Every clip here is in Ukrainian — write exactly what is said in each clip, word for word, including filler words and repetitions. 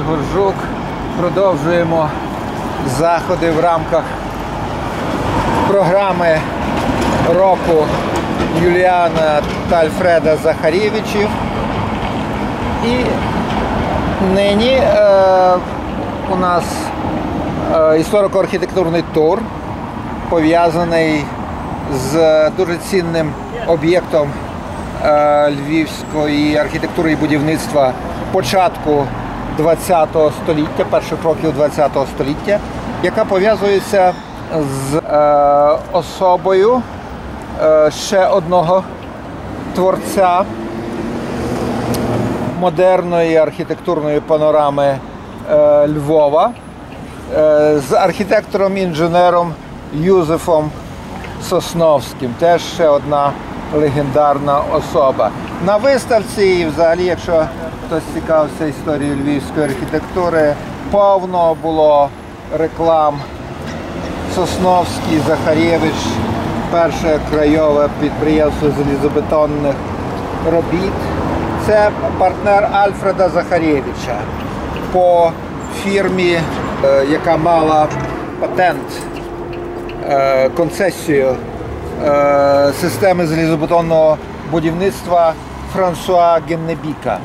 Горжук. Продовжуємо заходи в рамках програми року Юліана та Альфреда Захарєвичів. І нині е, у нас е, історико-архітектурний тур, пов'язаний з дуже цінним об'єктом е, львівської архітектури і будівництва початку ХХ століття, перших років ХХ століття, яка пов'язується з е, особою е, ще одного творця модерної архітектурної панорами е, Львова, е, з архітектором-інженером Юзефом Сосновським. Теж ще одна легендарна особа. На виставці, і взагалі, якщо хтось цікавився історією львівської архітектури, повно було реклам Сосновський, Захарєвич, перше краєве підприємство залізобетонних робіт. Це партнер Альфреда Захарєвича по фірмі, яка мала патент, концесію системи залізобетонного будівництва Франсуа Геннебіка.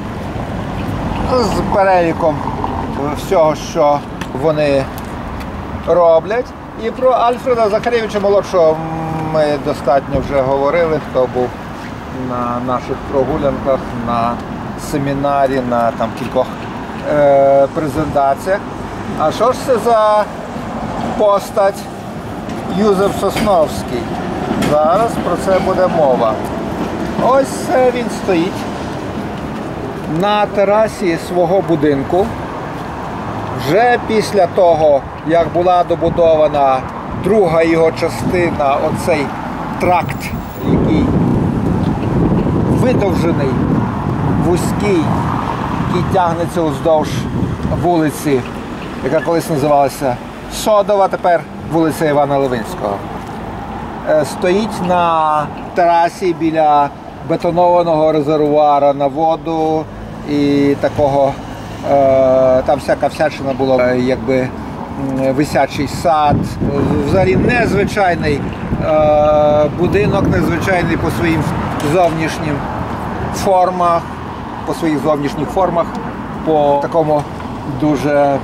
З переліком всього, що вони роблять. І про Альфреда Захарєвича молодшого ми достатньо вже говорили, хто був на наших прогулянках, на семінарі, на там кількох е, презентаціях. А що ж це за постать Юзеф Сосновський? Зараз про це буде мова. Ось він стоїть на терасі свого будинку. Вже після того, як була добудована друга його частина, оцей тракт, який видовжений, вузький, який тягнеться уздовж вулиці, яка колись називалася Содова, тепер вулиця Івана Левинського. Стоїть на терасі біля бетонованого резервуара на воду і такого, там всяка всячина була, якби висячий сад. Взагалі незвичайний будинок, незвичайний по своїм зовнішнім формах, по своїх зовнішніх формах, по такому дуже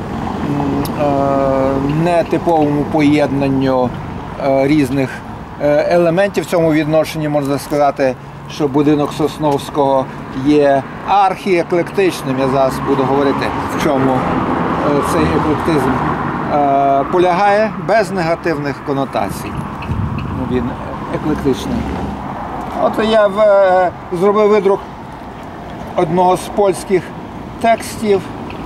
нетиповому поєднанню різних елементів. В цьому відношенні можна сказати, що будинок Сосновського є архіеклектичним. Я зараз буду говорити, в чому цей еклектизм полягає, без негативних конотацій. Він еклектичний. От я в, зробив видрук одного з польських текстів.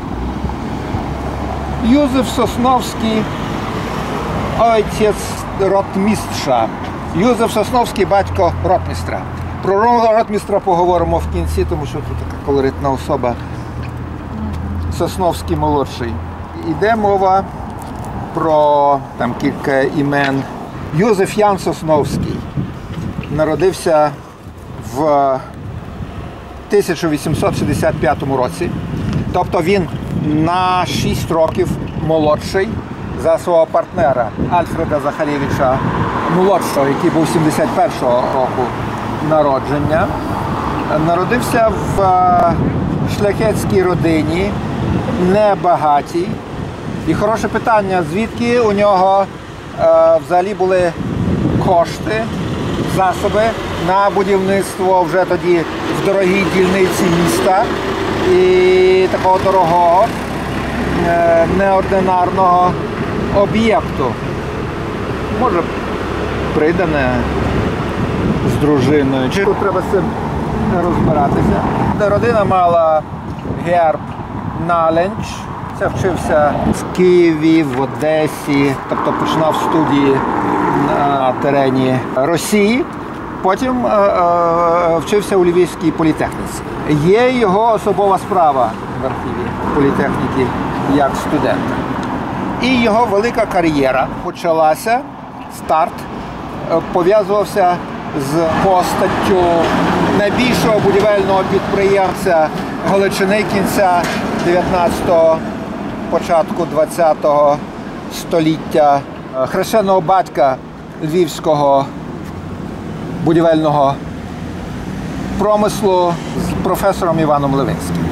Юзеф Сосновський, отець ротмістра. Юзеф Сосновський, батько ротмістра. Про ротмістра поговоримо в кінці, тому що тут така колоритна особа. Сосновський молодший. Іде мова про там кілька імен. Юзеф Ян Сосновський народився в тисяча вісімсот шістдесят п'ятому році. Тобто він на шість років молодший за свого партнера Альфреда Захарєвича молодшого, який був сімдесят першого року народження. Народився в шляхетській родині, небагатій. І хороше питання, звідки у нього е, взагалі були кошти, засоби на будівництво вже тоді в дорогій дільниці міста і такого дорогого, е, неординарного об'єкту. Може, придане з дружиною. Чи тут треба з цим розбиратися. Родина мала герб Наленч. Це вчився в Києві, в Одесі, тобто починав студії на терені Росії. Потім е е вчився у Львівській політехніці. Є його особова справа в архіві політехніки як студента. І його велика кар'єра почалася, старт, пов'язувався з постаттю найбільшого будівельного підприємця Галичини кінця дев'ятнадцятого, початку двадцятого століття, хрещеного батька львівського будівельного промислу з професором Іваном Левинським,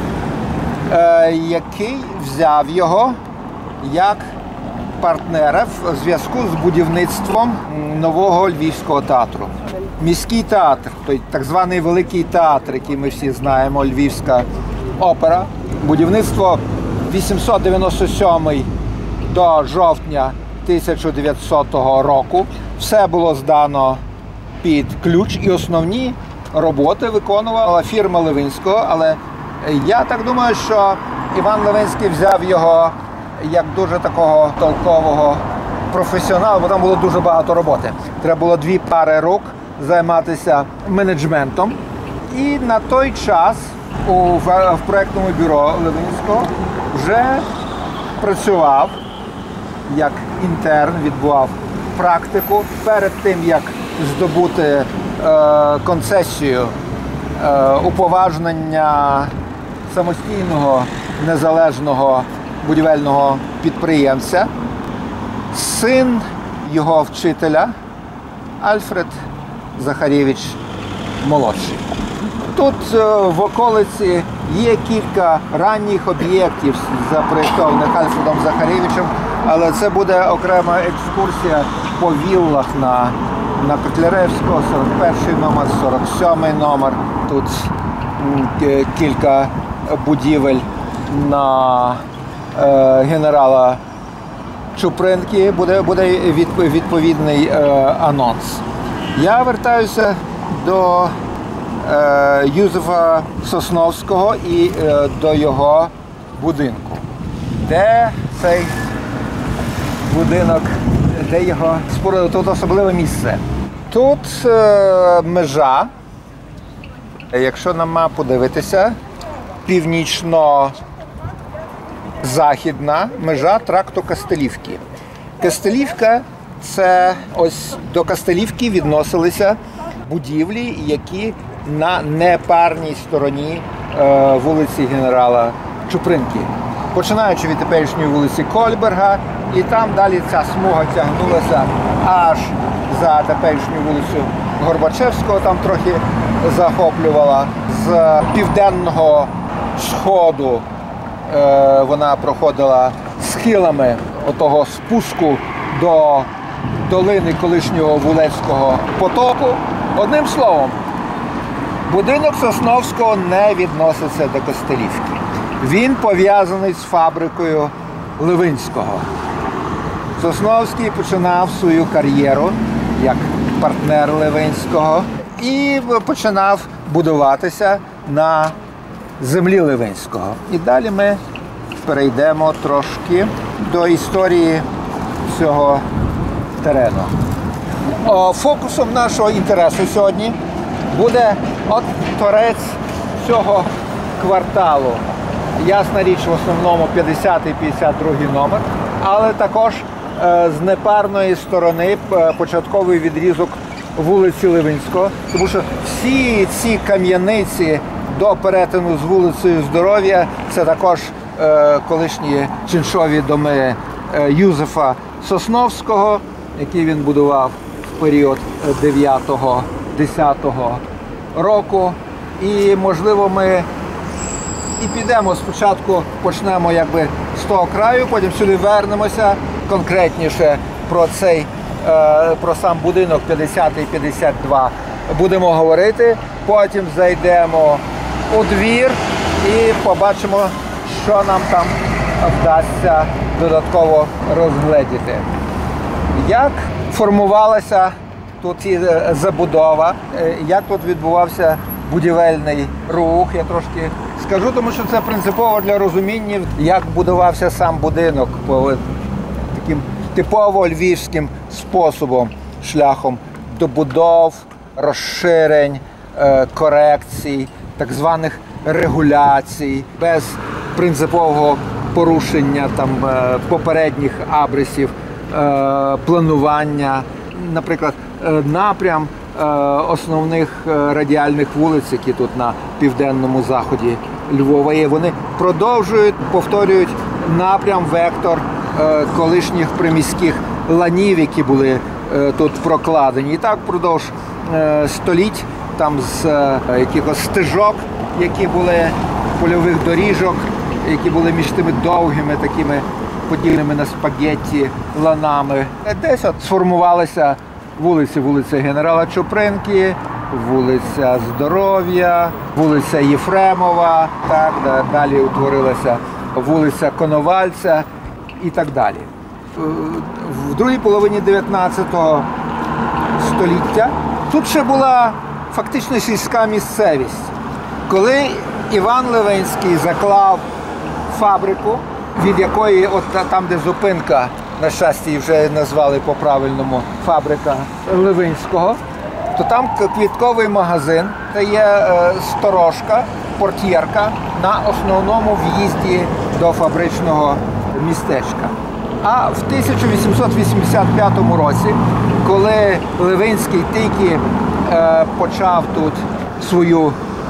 який взяв його як партнера в зв'язку з будівництвом нового Львівського театру. Міський театр, той так званий Великий театр, який ми всі знаємо, Львівська опера. Будівництво вісімсот дев'яносто сьомий до жовтня тисяча дев'ятсотого року. Все було здано під ключ і основні роботи виконувала фірма Левинського, але я так думаю, що Іван Левинський взяв його як дуже такого толкового професіонала, бо там було дуже багато роботи. Треба було дві пари рук займатися менеджментом. І на той час у, в, в проєктному бюро Левинського вже працював як інтерн, відбував практику перед тим, як здобути е, концесію, е, уповажнення самостійного незалежного будівельного підприємця. Син його вчителя Альфред Захарєвич молодший. Тут в околиці є кілька ранніх об'єктів, запроєктованих Альфредом Захарєвичем, але це буде окрема екскурсія по віллах на, на Котляревського, сорок перший номер, сорок сьомий номер. Тут кілька будівель на е, генерала Чупринки, буде, буде відповідний е, анонс. Я вертаюся до е, Юзефа Сосновського і е, до його будинку. Де цей будинок, де його споруда? Тут особливе місце. Тут е, межа, якщо на мапу дивитися, північно-західна межа тракту Кастелівки. Кастелівка – це ось до Кастелівки відносилися будівлі, які на непарній стороні е, вулиці генерала Чупринки. Починаючи від теперішньої вулиці Кольберга, і там далі ця смуга тягнулася аж за теперішню вулицю Горбачевського, там трохи захоплювала. З південного сходу е, вона проходила схилами отого спуску до долини колишнього Вулецького потоку. Одним словом, будинок Сосновського не відноситься до Кастелівки. Він пов'язаний з фабрикою Левинського. Сосновський починав свою кар'єру як партнер Левинського і починав будуватися на землі Левинського. І далі ми перейдемо трошки до історії цього терену. О, фокусом нашого інтересу сьогодні буде от торець цього кварталу. Ясна річ, в основному п'ятдесятий п'ятдесят другий номер, але також е, з непарної сторони е, початковий відрізок вулиці Левинського, тому що всі ці кам'яниці до перетину з вулицею Здоров'я – це також е, колишні чиншові доми е, Юзефа Сосновського, які він будував в період дев'ятого-десятого року. І, можливо, ми і підемо спочатку, почнемо якби з того краю, потім сюди вернемося конкретніше про цей, е, про сам будинок п'ятдесятий п'ятдесят два. Будемо говорити, потім зайдемо у двір і побачимо, що нам там вдасться додатково розгледіти. Як формувалася тут забудова, як тут відбувався будівельний рух, я трошки скажу, тому що це принципово для розуміння, як будувався сам будинок по таким типово львівським способом, шляхом добудов, розширень, корекцій, так званих регуляцій, без принципового порушення там попередніх абрисів, планування, наприклад, напрям основних радіальних вулиць, які тут на південному заході Львова є. Вони продовжують, повторюють напрям, вектор е, колишніх приміських ланів, які були е, тут прокладені. І так впродовж е, століть, там з е, якихось стежок, які були польових доріжок, які були між тими довгими такими подібними на спагетті ланами. Десь от сформувалися вулиці, вулиця Генерала Чупринки, вулиця Здоров'я, вулиця Єфремова, так, далі утворилася вулиця Коновальця і так далі. В другій половині дев'ятнадцятого століття тут ще була фактично сільська місцевість. Коли Іван Левинський заклав фабрику, від якої, от там, де зупинка, на щастя, її вже назвали по-правильному фабрика Левинського, то там квітковий магазин, це є е, сторожка, портьєрка на основному в'їзді до фабричного містечка. А в тисяча вісімсот вісімдесят п'ятому році, коли Левинський тільки е, почав тут свою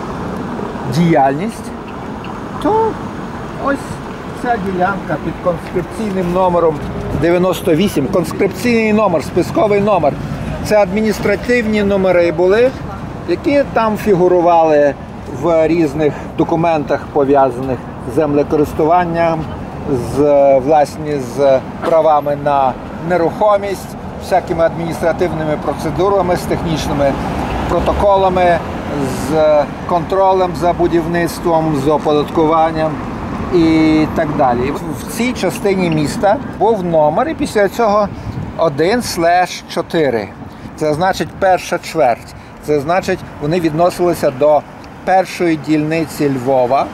діяльність, то ось ця ділянка під конскрипційним номером дев'яносто вісім, конскрипційний номер, списковий номер, це адміністративні номери були, які там фігурували в різних документах, пов'язаних з землекористуванням, з, власні, з правами на нерухомість, всякими адміністративними процедурами, з технічними протоколами, з контролем за будівництвом, з оподаткуванням і так далі. В цій частині міста був номер, і після цього один слеш чотири. Це значить перша чверть. Це значить, вони відносилися до першої дільниці Львова,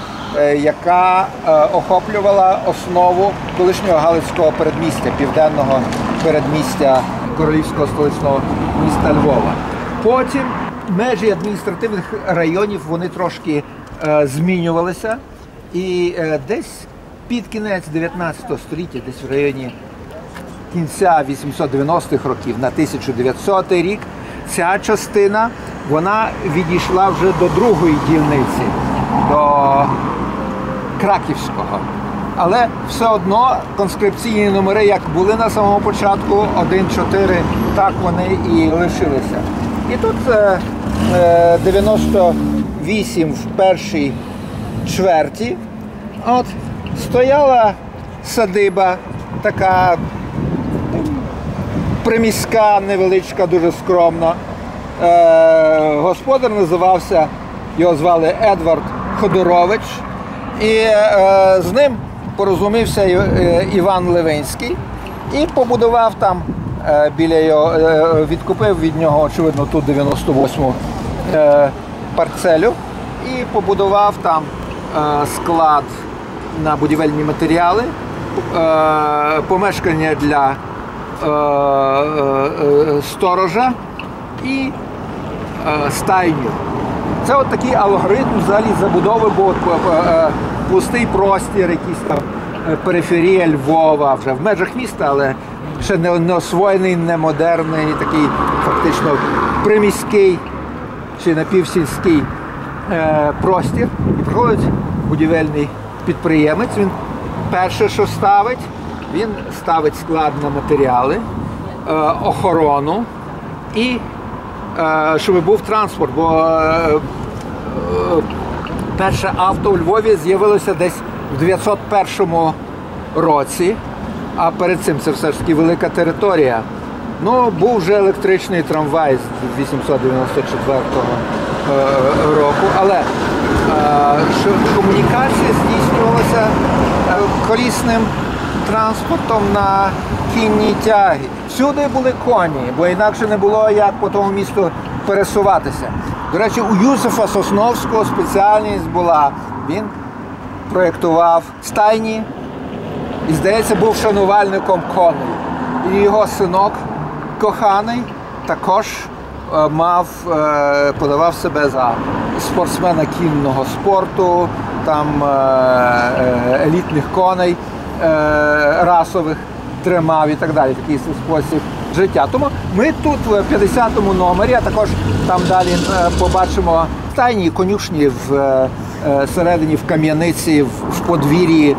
яка охоплювала основу колишнього Галицького передмістя, південного передмістя королівського столичного міста Львова. Потім межі адміністративних районів, вони трошки е, змінювалися. І е, десь під кінець дев'ятнадцятого століття, десь в районі кінця вісімсот дев'яностих років на тисяча дев'ятсотий рік, ця частина, вона відійшла вже до другої дільниці, до Краківського. Але все одно конскрипційні номери, як були на самому початку, один чотири, так вони і лишилися. І тут е, дев'яносто вісім в першій чверті, от, стояла садиба, така приміська, невеличка, дуже скромна. Е, господар називався, його звали Едвард Ходорович, і е, з ним порозумівся Іван Левинський і побудував там е, біля його, е, відкупив від нього, очевидно, ту дев'яносто восьму е, парцелю і побудував там е, склад на будівельні матеріали, е, помешкання для е, е, сторожа і е, стайню. Це от такий алгоритм взагалі забудови, бо е, пустий простір, якийсь там периферія Львова, вже в межах міста, але ще не, не освоєний, не модерний, такий фактично приміський чи напівсільський е, простір. І приходить будівельний підприємець, він перше, що ставить, він ставить склад на матеріали, е, охорону і е, щоб був транспорт, бо е, е, перше авто у Львові з'явилося десь в дев'ятсот першому році, а перед цим це все ж таки велика територія. Ну, був вже електричний трамвай з вісімсот дев'яносто четвертого е, року, але е, що комунікація здійснювалася е, колісним транспортом на кінній тягі. Всюди були коні, бо інакше не було як по тому місту пересуватися. До речі, у Юзефа Сосновського спеціальність була, він проєктував стайні і, здається, був шанувальником коней. І його синок коханий також е, мав, е, подавав себе за спортсмена кінного спорту, там е, е, елітних коней е, расових тримав і так далі, такий спосіб життя. Тому ми тут в п'ятдесятому номері, а також там далі е, побачимо стайні, конюшні в е, всередині в кам'яниці, в подвір'ї.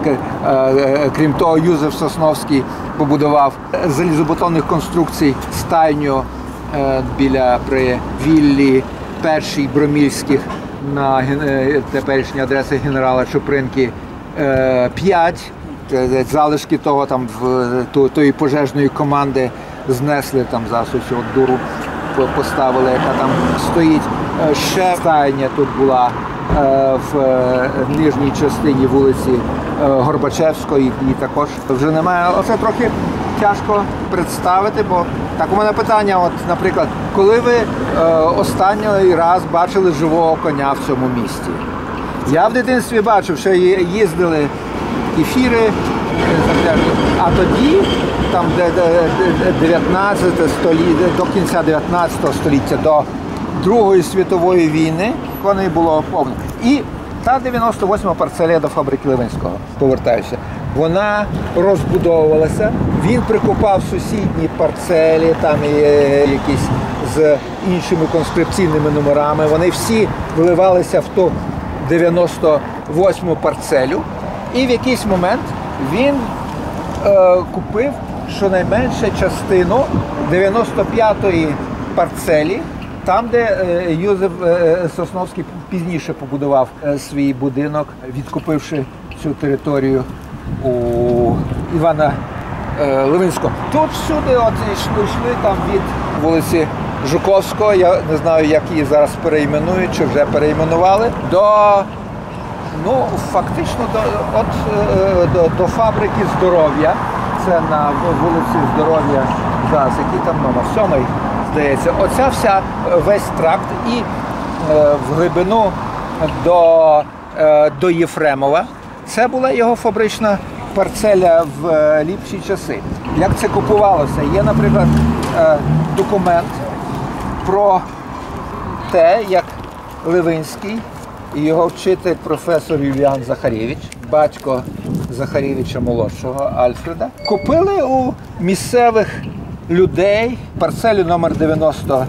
Крім того, Юзеф Сосновський побудував залізобетонних конструкцій стайню біля при віллі першій Бромільських на теперішній адресі генерала Чупринки п'ять. Залишки того там в тої пожежної команди знесли там зараз ось от дуру поставили, яка там стоїть. Ще стайня тут була в нижній частині вулиці Горбачевської, її також вже немає. Оце трохи тяжко представити, бо так у мене питання, от, наприклад, коли ви останній раз бачили живого коня в цьому місті? Я в дитинстві бачив, що їздили ефіри, а тоді, там, де дев'ятнадцяте століття, до кінця дев'ятнадцятого століття, до Другої світової війни, вони було повно. І та дев'яносто восьма парцеля до фабрики Левинського, повертаюся, вона розбудовувалася, він прикупав сусідні парцелі, там якісь з іншими конскрипційними номерами, вони всі вливалися в ту дев'яносто восьму парцелю, і в якийсь момент він е, купив щонайменше частину дев'яносто п'ятої парцелі, там, де е, Юзеф е, Сосновський пізніше побудував е, свій будинок, відкупивши цю територію у Івана е, Левинського. Тут всюди от йшли, йшли там від вулиці Жуковського, я не знаю, як її зараз перейменують, чи вже перейменували, до, ну, фактично до, от, до, до фабрики Здоров'я. Це на вулиці Здоров'я, зараз, який там номер, сьомий, здається. Оця вся, весь тракт і е, в глибину до, е, до Єфремова. Це була його фабрична парцеля в е, ліпші часи. Як це купувалося? Є, наприклад, е, документ про те, як Левинський і його вчитель професор Юліан Захарєвич, батько Захарєвича молодшого Альфреда, купили у місцевих людей парцелю номер дев'яносто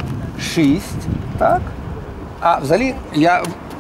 шість, так? А взагалі я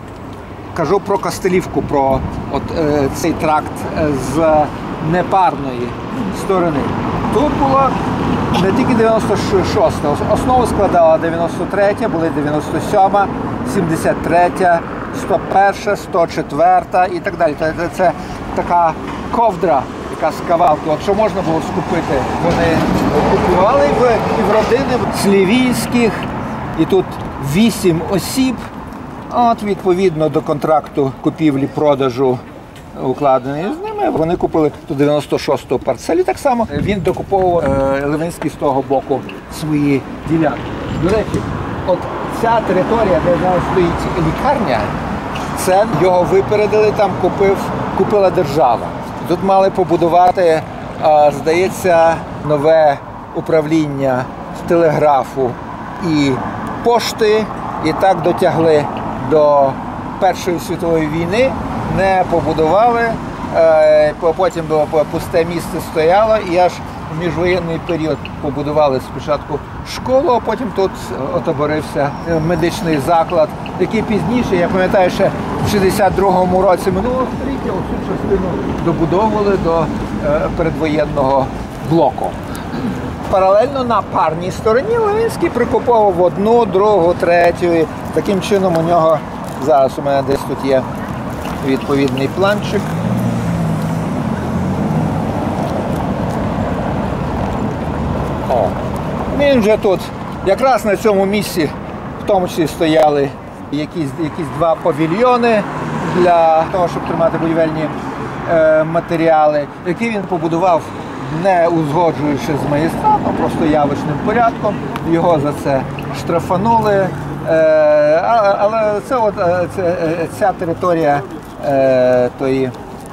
кажу про Костелівку, про от, е, цей тракт з непарної сторони. Тут було не тільки дев'яносто шоста, основу складала дев'яносто третя, були дев'яносто сьома, сімдесят третя, сто перша, сто четверта і так далі. Це, це така ковдра, яка з кавалки. От що можна було скупити, вони купували в, і в родини Слівінських, і тут вісім осіб. От, відповідно до контракту купівлі-продажу укладений з ними, вони купили ту дев'яносто шосту парцелі. Так само він докуповував е, Левинський з того боку свої ділянки. До речі, от ця територія, де зараз стоїть лікарня, це його випередили, там купив, купила держава. Тут мали побудувати, е, здається, нове управління телеграфу і пошти, і так дотягли до Першої світової війни, не побудували, потім пусте місце стояло, і аж в міжвоєнний період побудували спочатку школу, а потім тут отоборився медичний заклад, який пізніше, я пам'ятаю, ще в шістдесят другому році минулого століття оцю частину добудовували до передвоєнного блоку. Паралельно на парній стороні Левинський прикуповував одну, другу, третю. І таким чином у нього, зараз у мене десь тут є відповідний планчик. О, він вже тут, якраз на цьому місці, в тому числі стояли якісь, якісь два павільйони для того, щоб тримати будівельні е, матеріали, які він побудував, не узгоджуючи з магістратом, просто явочним порядком. Його за це штрафанули. Але це от, це, ця територія тої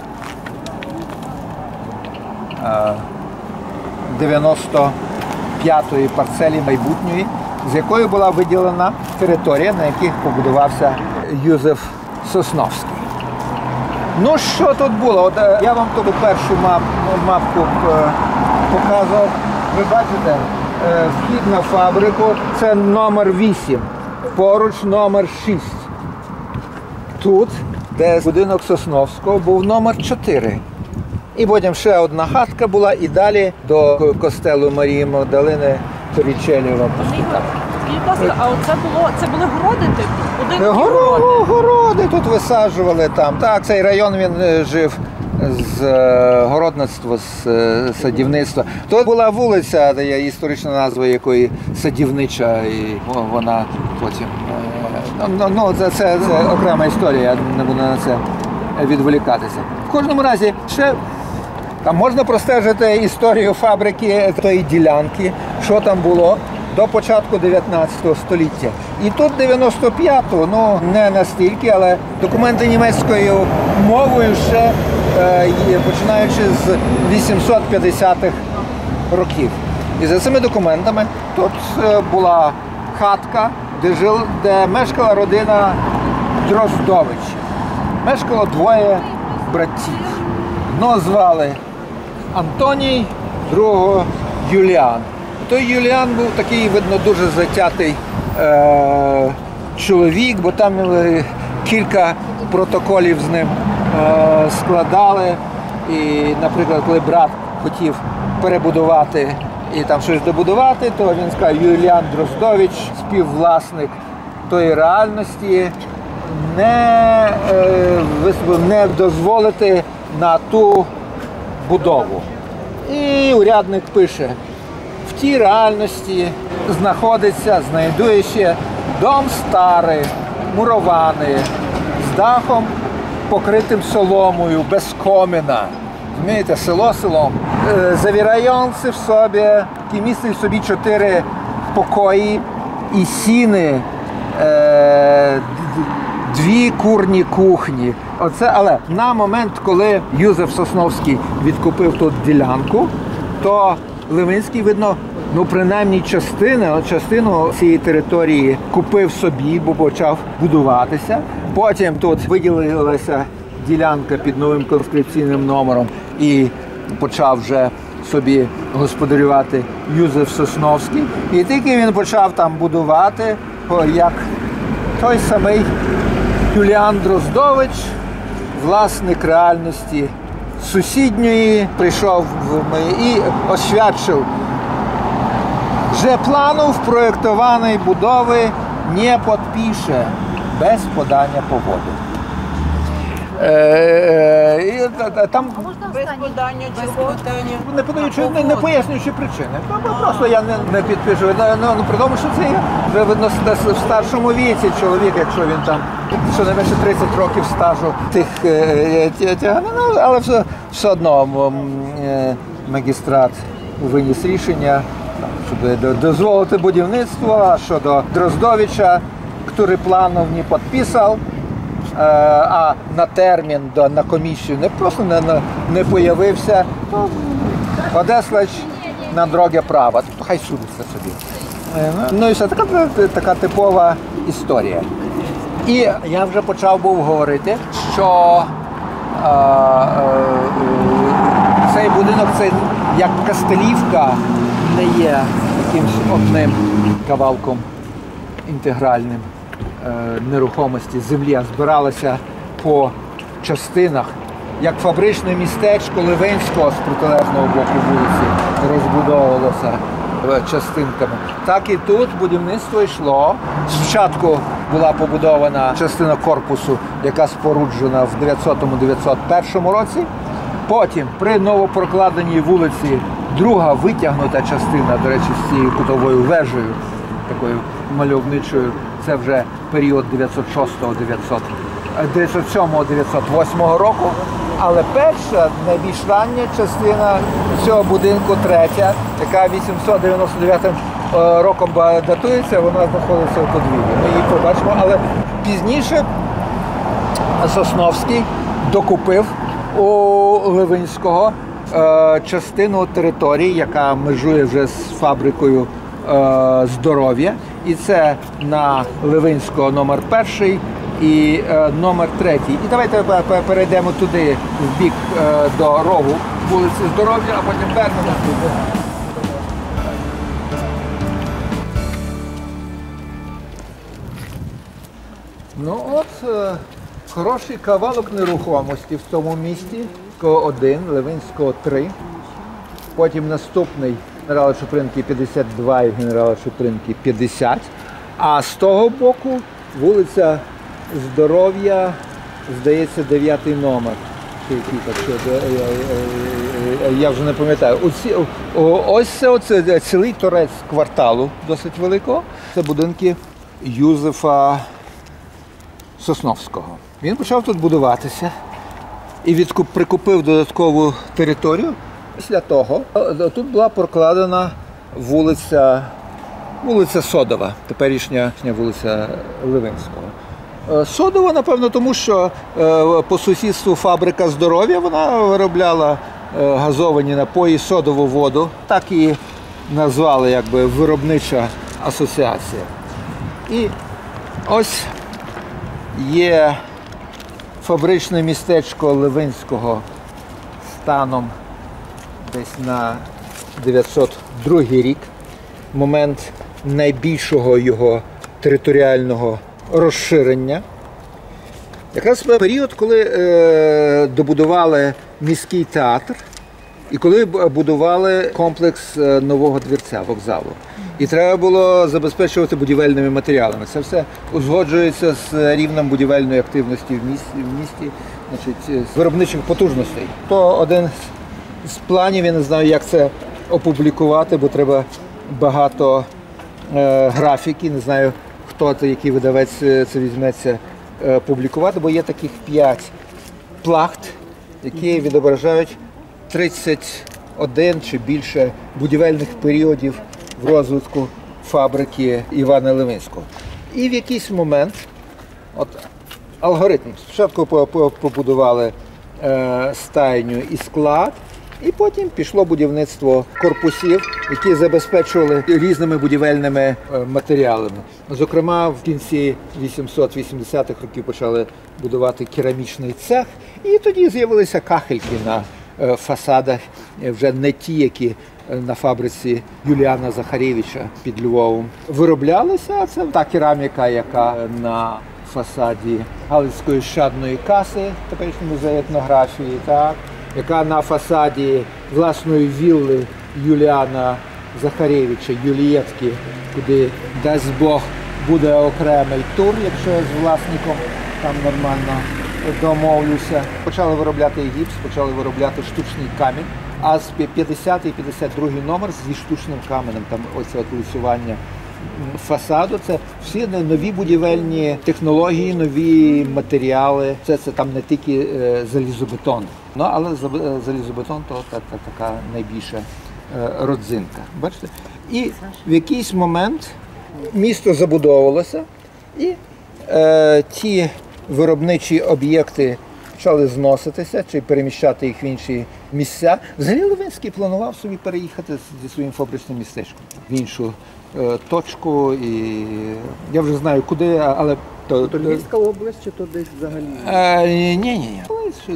дев'яносто п'ятої парцелі майбутньої, з якої була виділена територія, на якій побудувався Юзеф Сосновський. Ну, що тут було? От, я вам тут першу мап, мапку показував. Ви бачите, вхід на фабрику – це номер вісім, поруч номер шість. тут, де будинок Сосновського, був номер чотири. І потім ще одна хатка була, і далі до костелу Марії Магдалини Торрічеллі. Скажіть, будь ласка, а оце було, це були городи, типу? Будинки, Городи, городи? городи тут висаджували там. Так, цей район він е, жив з е, городництва, з е, садівництва. Тут була вулиця, де є історична назва якої Садівнича, і вона потім. Е, ну, ну це, це, це окрема історія, я не буду на це відволікатися. В кожному разі ще там можна простежити історію фабрики тої ділянки, що там було до початку дев'ятнадцятого століття. І тут дев'яносто п'ятого, ну не настільки, але документи німецькою мовою ще е, починаючи з вісімсот п'ятдесятих років. І за цими документами тут е, була хатка, де, жил, де мешкала родина Дроздовичів. Мешкало двоє братів. Одного звали Антоній, другого Юліан. Той Юліан був такий, видно, дуже затятий е- чоловік, бо там е кілька протоколів з ним е складали. І, наприклад, коли брат хотів перебудувати і там щось добудувати, то він сказав, Юліан Дроздович, співвласник тої реальності, не, е, не дозволити на ту будову. І урядник пише, в тій реальності знаходиться, знайдує ще дом старий, мурований, з дахом покритим соломою, без коміна. Розумієте, село селом. Завірający в собі, і містить в собі чотири покої і сіни, е, дві курні кухні. Оце, але на момент, коли Юзеф Сосновський відкупив тут ділянку, то Левинський, видно, ну принаймні частину, частину цієї території купив собі, бо почав будуватися. Потім тут виділилася ділянка під новим конскрипційним номером і почав вже собі господарювати Юзеф Сосновський. І тільки він почав там будувати, як той самий Юліан Дроздович, власник реальності сусідньої, прийшов і освячив, że planów projektowanej budowy nie podpisze bez podania powodu. Е, е, там Без подання чого? не подаючи, не, не пояснюючи причини. Ну, просто я не, не підпишу. Ну, ну, при тому, що це є вже видно в старшому віці чоловік, якщо він там щонайменше тридцять років стажу тих е, тягне, ну, але все, все одно е, магістрат виніс рішення, щоб дозволити будівництво, а щодо Дроздовича, який планов не підписав, а на термін, на комісію не просто не, не, не появився, то одеслач на дороге право, то хай судиться собі. Ну і все, така, така типова історія. І я вже почав був говорити, що а, а, цей будинок, це як Кастелівка, не є якимось одним кавалком інтегральним нерухомості землі, а збиралася по частинах, як фабричне містечко Левинського з протилежного боку вулиці розбудовувалося частинками. Так і тут будівництво йшло. Спочатку була побудована частина корпусу, яка споруджена в дев'ятсотому - дев'ятсот першому році. Потім при новопрокладеній вулиці друга витягнута частина, до речі, з цією кутовою вежею, такою мальовничою, це вже період дев'ятсот шостого - дев'ятсот сьомого - дев'ятсот восьмого року. Але перша, найбільш рання частина цього будинку, третя, яка вісімсот дев'яносто дев'ятим роком датується, вона знаходиться у подвір'ї. Ми її побачимо, але пізніше Сосновський докупив у Левинського частину території, яка межує вже з фабрикою здоров'я. І це на Левинського номер перший і е, номер третій. І давайте перейдемо туди, в бік е, до рову вулиці Здоров'я, а потім вернемося туди. Ну от, е, Хороший кавалок нерухомості в цьому місті. один, Левинського три. Потім наступний генерала Чупринки п'ятдесят два і генерала Чупринки п'ятдесят. А з того боку вулиця Здоров'я, здається, дев'ятий номер. Чи який так, що, я, я вже не пам'ятаю. Оці, ось це оце, цілий торець кварталу, досить великого. Це будинки Юзефа Сосновського. Він почав тут будуватися і відкуп, прикупив додаткову територію. Після того тут була прокладена вулиця, вулиця Содова, теперішня вулиця Левинського. Содова, напевно, тому що по сусідству фабрика здоров'я, вона виробляла газовані напої, содову воду. Так її назвали якби виробнича асоціація. І ось є фабричне містечко Левинського станом десь на дев'ятсот другий рік, момент найбільшого його територіального розширення. Якраз період, коли е, добудували міський театр і коли будували комплекс нового двірця, вокзалу. І треба було забезпечувати будівельними матеріалами. Це все узгоджується з рівнем будівельної активності в місті, в місті, значить, з виробничих потужностей. То один з планів, я не знаю, як це опублікувати, бо треба багато е, графіки, не знаю, хто це, який видавець це візьметься е, публікувати, бо є таких п'ять плахт, які відображають тридцять один чи більше будівельних періодів в розвитку фабрики Івана Левинського. І в якийсь момент, от алгоритм, спочатку побудували е, стайню і склад, і потім пішло будівництво корпусів, які забезпечували різними будівельними матеріалами. Зокрема, в кінці вісімсот вісімдесятих років почали будувати керамічний цех, і тоді з'явилися кахельки на фасадах, вже не ті, які на фабриці Юліана Захарєвича під Львовом вироблялися, а це та кераміка, яка на фасаді Галицької щадної каси, теперішній музей етнографії, так, яка на фасаді власної вілли Юліана Захарєвича, Юлієтки, куди, дасть Бог, буде окремий тур, якщо я з власником там нормально домовлюся. Почали виробляти гіпс, почали виробляти штучний камінь, а з п'ятдесятий - п'ятдесят другий номер зі штучним каменем, там оце от лисування фасаду, це всі нові будівельні технології, нові матеріали. Це, це там не тільки е, залізобетон, ну, але залізобетон то та, та, така найбільша е, родзинка. Бачите? І в якийсь момент місто забудовувалося, і е, ті виробничі об'єкти почали зноситися чи переміщати їх в інші місця. Взагалі Левинський планував собі переїхати зі своїм фабричним містечком в іншу е, точку. І я вже знаю куди, але... То, то Львівська область чи то десь взагалі? Е, ні, ні, ні.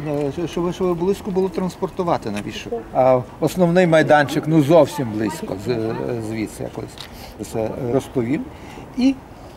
Щоб, щоб близько було транспортувати навіщо. А основний майданчик, ну зовсім близько, звідси якось це розповім. І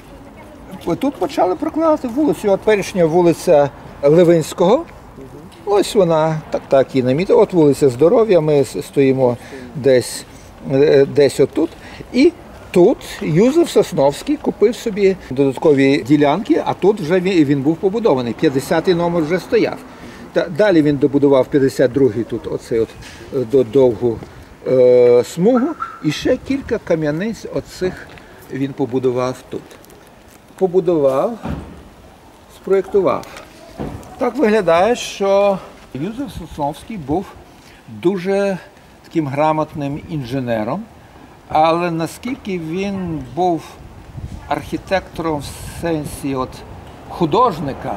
тут почали прокладати вулицю. От першня вулиця Левинського. Ось вона, так, так і намітила. От вулиця Здоров'я, ми стоїмо десь, десь отут. І тут Юзеф Сосновський купив собі додаткові ділянки, а тут вже він, він був побудований. п'ятдесятий номер вже стояв. Та, далі він добудував п'ятдесят другий тут оцей от довгу е, смугу. І ще кілька кам'яниць оцих він побудував тут. Побудував, спроєктував. Так виглядає, що Юзеф Сосновський був дуже таким грамотним інженером, але наскільки він був архітектором в сенсі от художника,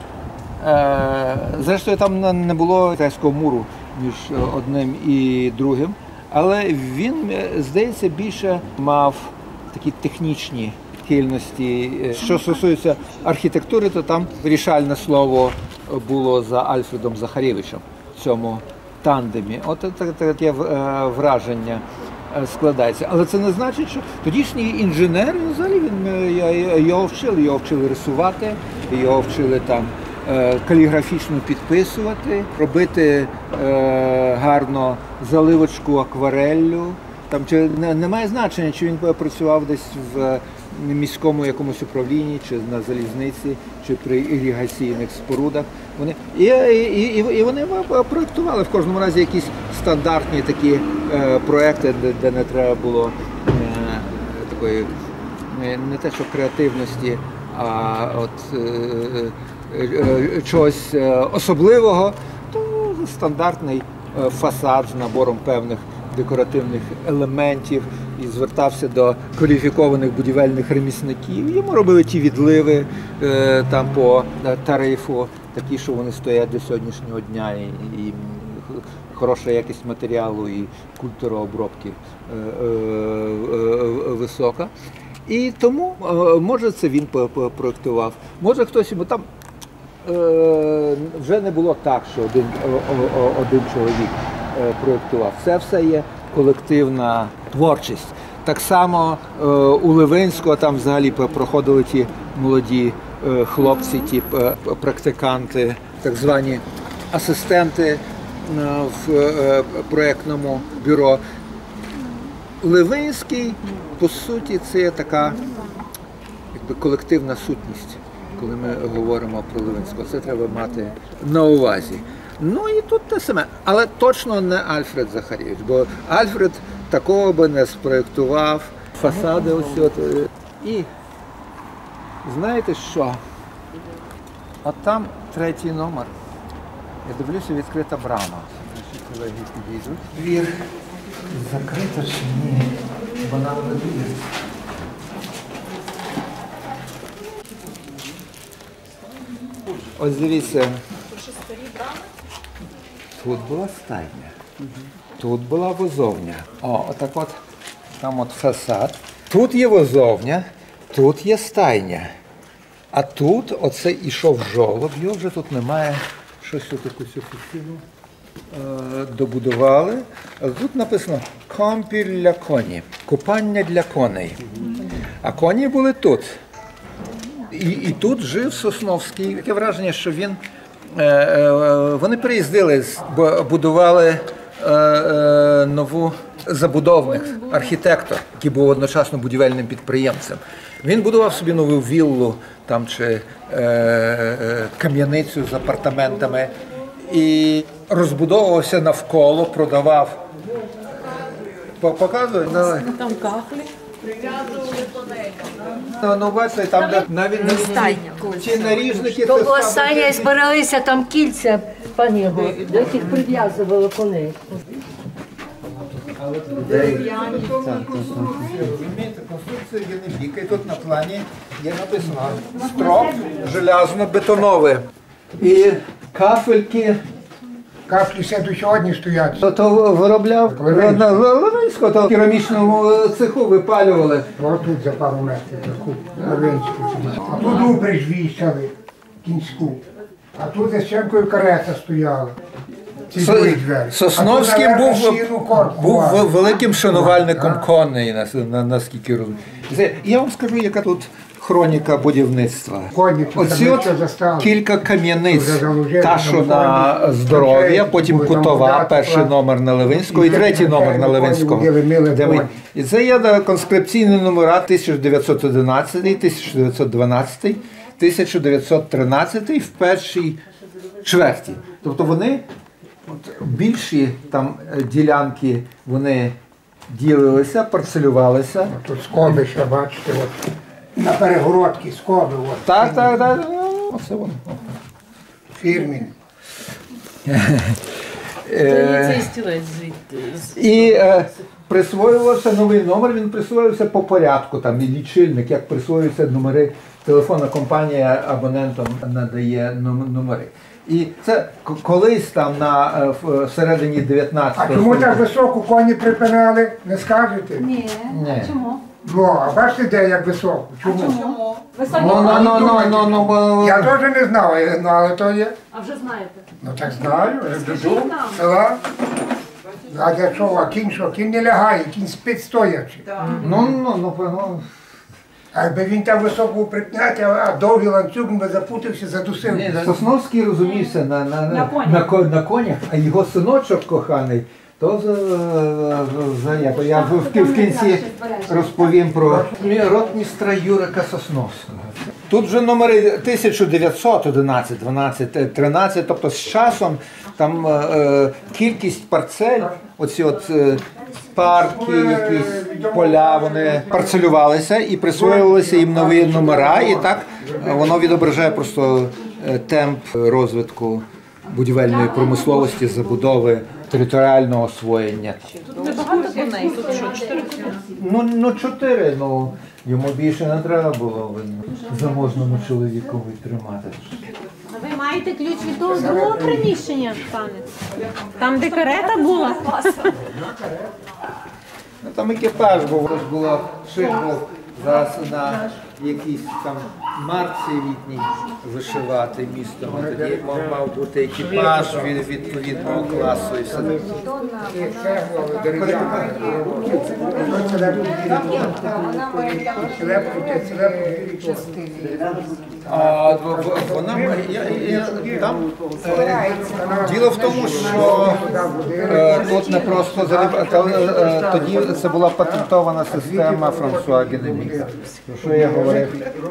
е, зрештою там не було китайського муру між одним і другим, але він, здається, більше мав такі технічні схильності. Що стосується архітектури, то там вирішальне слово було за Альфредом Захарєвичем в цьому тандемі. От таке враження складається. Але це не значить, що тодішній інженер, взагалі він, його вчили, його вчили рисувати, його вчили там е, каліграфічно підписувати, робити е, гарно заливочку аквареллю. Там чи не, немає значення, чи він працював десь в міському якомусь управлінні, чи на залізниці, чи при іригаційних спорудах. Вони і, і, і, і вони проєктували в кожному разі якісь стандартні такі е, проекти, де, де не треба було е, такої не, не те, що креативності, а от е, е, чогось особливого. То стандартний е, фасад з набором певних декоративних елементів і звертався до кваліфікованих будівельних ремісників. Йому робили ті відливи е, там по тарифу, такі, що вони стоять до сьогоднішнього дня, і, і хороша якість матеріалу, і культура обробки е, е, е, висока. І тому, е, може, це він проєктував, може хтось йому там е, вже не було так, що один, один чоловік проєктував. Це все є колективна творчість. Так само е, у Левинського там взагалі проходили ті молоді е, хлопці, ті е, практиканти, так звані асистенти е, в е, проєктному бюро. Левинський, по суті, це є така якби, колективна сутність, коли ми говоримо про Левинського. Це треба мати на увазі. Ну і тут те саме, але точно не Альфред Захарєвич, бо Альфред такого би не спроєктував, фасади ось от. І знаєте що? От там третій номер. Я дивлюся, відкрита брама. Наші колеги підійдуть. Двір закрита чи ні? Вона не двір. Ось дивіться. Тут була стайня, тут була возовня. О, отак от, там от фасад. Тут є возовня, тут є стайня. А тут оце ішов жолоб, його вже тут немає. Щось тут якусь офіційну е, добудували. А тут написано «Компіль для коні», купання для коней. А коні були тут. І, і тут жив Сосновський. Таке враження, що він вони переїздили, будували нову забудовник, архітектор, який був одночасно будівельним підприємцем. Він будував собі нову віллу там, чи кам'яницю з апартаментами і розбудовувався навколо, продавав. Показуй? Там кафлі. Ну, ну, бачите, там де навіть не стайня. ті наріжники. То була стайня і збиралися там кільця, пан його, до яких прив'язували коней. Розумієте, конструкція є не бійка, і тут на плані є написано строп желязно-бетоновий. І кафельки. Кафлі ще до сьогодні стоять. То, то виробляв на Левинського, то в керамічному цеху випалювали. Ось тут за пару метрів таку Левинську. А тут упряж вішали кінську. А тут за щемкою карета стояла. Ці двері двері. Сосновський А тут, був, наверно, сіну корку був мали. великим шанувальником коней, нас- на- наскільки розумію. Я вам скажу, яка тут хроніка будівництва. Коні тут Оці табличка от застала. кілька кам'яниць, Вже заложили та, на що на коні. здоров'я, Кончають, потім будуть там кутова, податки, перший клад. номер на Левинського і І третій номер на коні Левинського. водили, мили Де ми- коні. І це є да, конскрипційні номера тисяча дев'ятсот одинадцятий, тисяча дев'ятсот дванадцятий, тисяча дев'ятсот тринадцятий в першій чверті. Тобто вони от, більші там е, ділянки вони ділилися, парцелювалися. Тут скоби ще, бачите, от. На перегородці скоби, от. Так, так, так. ну, Оце воно. Фірмі. Цей стілець звідти. І е, присвоювався новий номер, він присвоювався по порядку, там і лічильник, як присвоюються номери, телефонна компанія абонентам надає ном- номери. І це к- колись там на е, в- середині А дев'ятнадцятого чому так століття. високо коні припинали, не скажете? Ні, Ні. а чому? Ну, а бачите, де як високо? Чому? Чому? Високі Ну, ну, ну, ну, ну, ну, бо- Я теж не знав, я- ну, але то є. А вже знаєте. Ну так знаю, я Скажіть веду нам. села. А для чого? А кінь що? Кінь не лягає, кінь спить стоячи. Ну, ну, ну, ну. А якби він там високо був припнятий, а довгий ланцюг він би запутався, задусив. Ні, Сосновський розумівся на, на, на, конях. на, ко- на конях, а його синочок коханий, то за, за як, я в, в, в кінці розповім про ротмістра Юрика Сосновського. Тут вже номери тисяча дев'ятсот одинадцять, дванадцять, тринадцять, тобто з часом там е, кількість парцель, оці от е, парки, якісь поля, вони парцелювалися і присвоювалися їм нові номера, і так е, воно відображає просто е, темп розвитку будівельної промисловості, забудови, територіального освоєння. Тут небагато коней, тут що, чотири коні? Ну, ну чотири, ну йому більше не треба було видно, заможному чоловікові тримати. Ви маєте ключ від того другого приміщення, пане? Там, де карета була? Ну, там екіпаж був, ось було шик був зараз на якійсь там марці літній вишивати містом. Тоді мав, мав бути екіпаж від відповідного класу і все. А в- в- вона я, я, там е, діло в тому, що е, тут не просто заліп... та, е, тоді це була патентована система Франсуа Генеміка. Про що я говорив?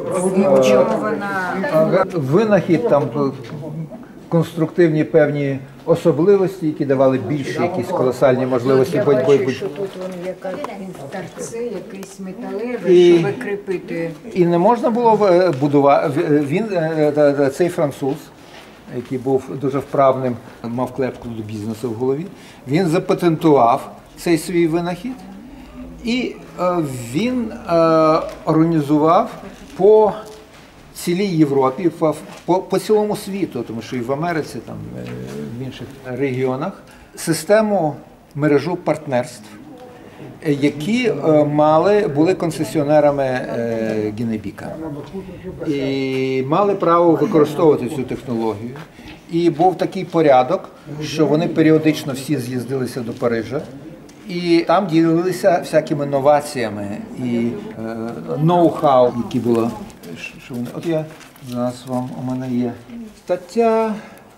Е, Винахід там е, конструктивні певні особливості, які давали більші якісь колосальні можливості боротьби. Бачу, що тут вон якась старці, якийсь металевий, І- щоб кріпити. І не можна було е, будувати. Він, е, е, цей француз, який був дуже вправним, мав клепку до бізнесу в голові, він запатентував цей свій винахід, і е, він е, організував по цілій Європі, по, по, по цілому світу, тому що і в Америці, там, е, в інших регіонах, систему мережу партнерств, які е, мали, були концесіонерами е, Генебіка і мали право використовувати цю технологію. І був такий порядок, що вони періодично всі з'їздилися до Парижа і там ділилися всякими новаціями і е, ноу-хау, які було. Що вони... От я зараз вам, у мене є стаття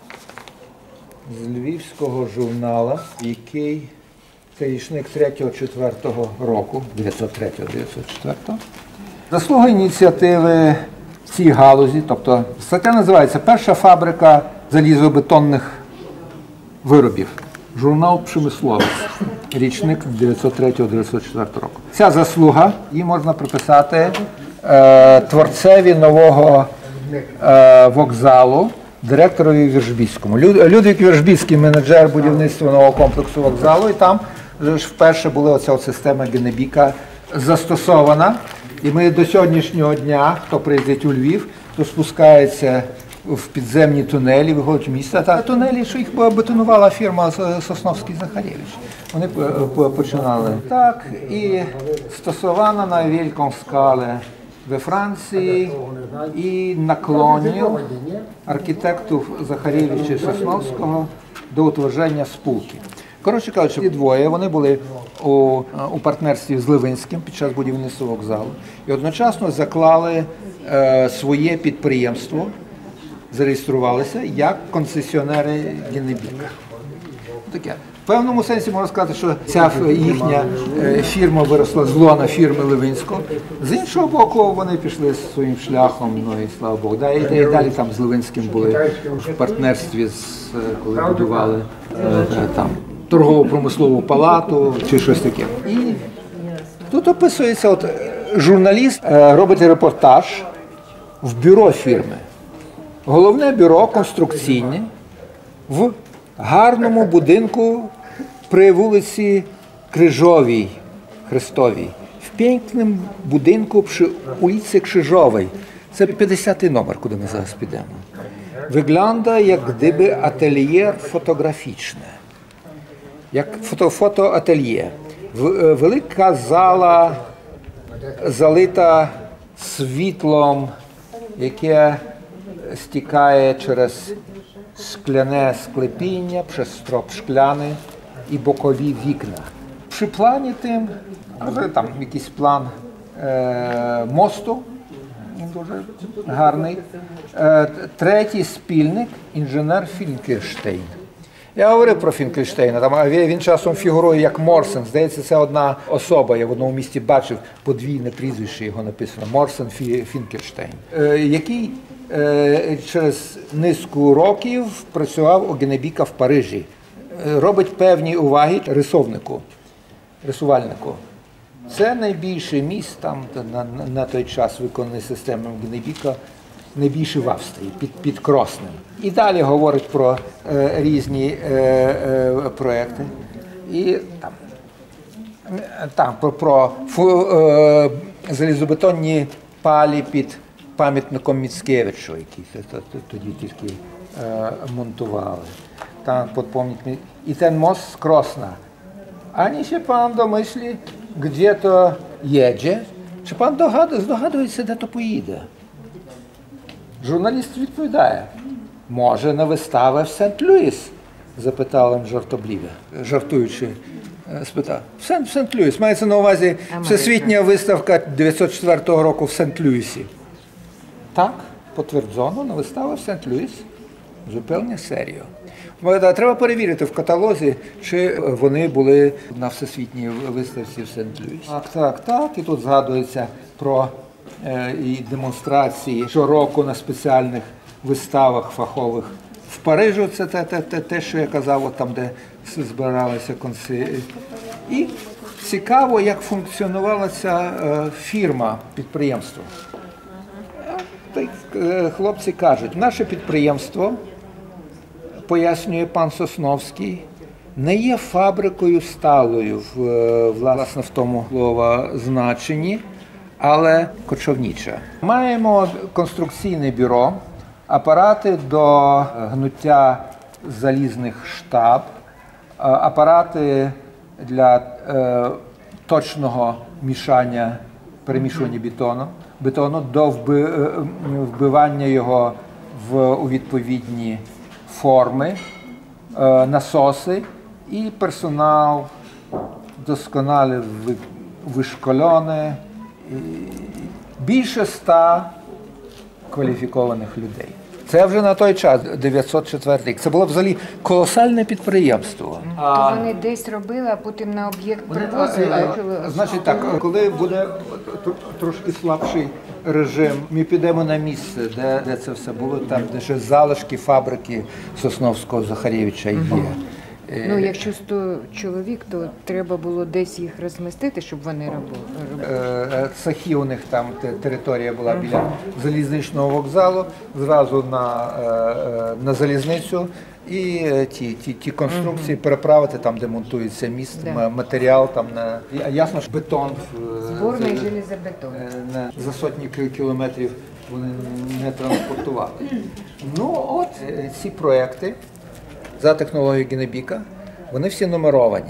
з львівського журналу, який це річник третього-четвертого року, дев'ятсот третього - дев'ятсот четвертого. Заслуга ініціативи в цій галузі, тобто стаття називається «Перша фабрика залізобетонних виробів». Журнал «Промисловець», річник дев'ятсот третього - дев'ятсот четвертого року. Ця заслуга, її можна приписати е, творцеві нового е, вокзалу, директорові Віржбіцькому. Люд- Людвік Віржбіцький, менеджер будівництва нового комплексу вокзалу, і там вже ж вперше була оця от система Генебіка застосована. І ми до сьогоднішнього дня, хто приїздить у Львів, то спускається в підземні тунелі, виходить в місто. Та тунелі, що їх бетонувала фірма Сосновський-Захарєвич. Вони п- п- починали так, і стосована на Вільком скале во Франції і наклонів архітекту Захарєвича і Сосновського до утворення спілки. Коротше кажучи, ці двоє вони були у, у партнерстві з Левинським під час будівництва вокзалу і одночасно заклали е, своє підприємство, зареєструвалися як концесіонери Генебіка. Таке. В певному сенсі можна сказати, що ця їхня е, фірма виросла з лона фірми Левинського. З іншого боку, вони пішли своїм шляхом, ну і слава Богу. Да, і, і далі там з Левинським були в партнерстві, з, е, коли будували е, е, там торгово-промислову палату чи щось таке. І тут описується, от е, журналіст е, робить репортаж в бюро фірми. Головне бюро конструкційне в гарному будинку при вулиці Крижовій, Хрестовій. В pięknym budynku przy ulicy Krzyżowej. Це п'ятдесятий номер, куди ми зараз підемо. Wygląda як gdyby atelier fotograficzne. Як фото, фотоательє. В- Велика зала залита світлом, яке стікає через скляне склепіння, przez строп шкляний і бокові вікна. При плані тим, може там якийсь план е, мосту, він дуже гарний. Е, третій спільник – інженер Фінкельштейн. Я говорив про Фінкельштейна, там він часом фігурує як Морсен. Здається, це одна особа. Я в одному місті бачив подвійне прізвище, його написано Морсен Фінкельштейн, який через низку років працював у Генебіка в Парижі. Робить певні уваги рисовнику, рисувальнику. Це найбільший міст там на, на, на той час виконаний системою Генебіка, найбільший в Австрії, під, під Кроснем. І далі говорить про е, різні е, е, проекти. І там, там про, про фу, е, залізобетонні палі під пам'ятником Міцкевичу, який тоді тільки е, монтували. Там, подпомніть, і ten most z Krosna. Ані ще пан домислі, де-то їде, чи пан здогадується, де то поїде? Журналіст відповідає, може на вистави в Сент-Луїс? Запитав він жартобліве, жартуючи, спитав. В Сент-Луїс, мається на увазі всесвітня виставка дев'ятсот четвертого року в Сент-Луїсі. Так, потверджено, на вистави в Сент-Луїс. Зупевнення серію. Треба перевірити в каталозі, чи вони були на всесвітній виставці в Сент-Луїсі. Так, так, так. І тут згадується про е, і демонстрації щороку на спеціальних виставах фахових. В Парижі це те, те, те, те що я казав, от там, де збиралися конці. І цікаво, як функціонувала ця е, фірма, підприємство. Е, хлопці кажуть, наше підприємство, пояснює пан Сосновський, не є фабрикою сталою в, власне, в тому слова значенні, але кочовнича. Маємо конструкційне бюро, апарати до гнуття залізних штаб, апарати для е, точного мішання, перемішування бетону, бетону до вби, вбивання його в, у відповідні форми, насоси і персонал досконало вишколений, більше ста кваліфікованих людей. Це вже на той час, дев'ятсот четвертий рік. Це було взагалі колосальне підприємство. То вони десь робили, а потім на об'єкт привозили? Значить так, коли буде трошки слабший режим, ми підемо на місце, де, де це все було, там, де ще залишки фабрики Сосновського Захарєвича є. Ну, якщо сто чоловік, то треба було десь їх розмістити, щоб вони робили. Цехи у них там, територія була біля залізничного вокзалу, зразу на, на залізницю і ті, ті, ті конструкції переправити там, де монтується міст, да. Матеріал там на... Ясно, що бетон... Зборний железобетон. За сотні кілометрів вони не транспортували. Ну от ці проекти за технологією Генебіка, вони всі нумеровані.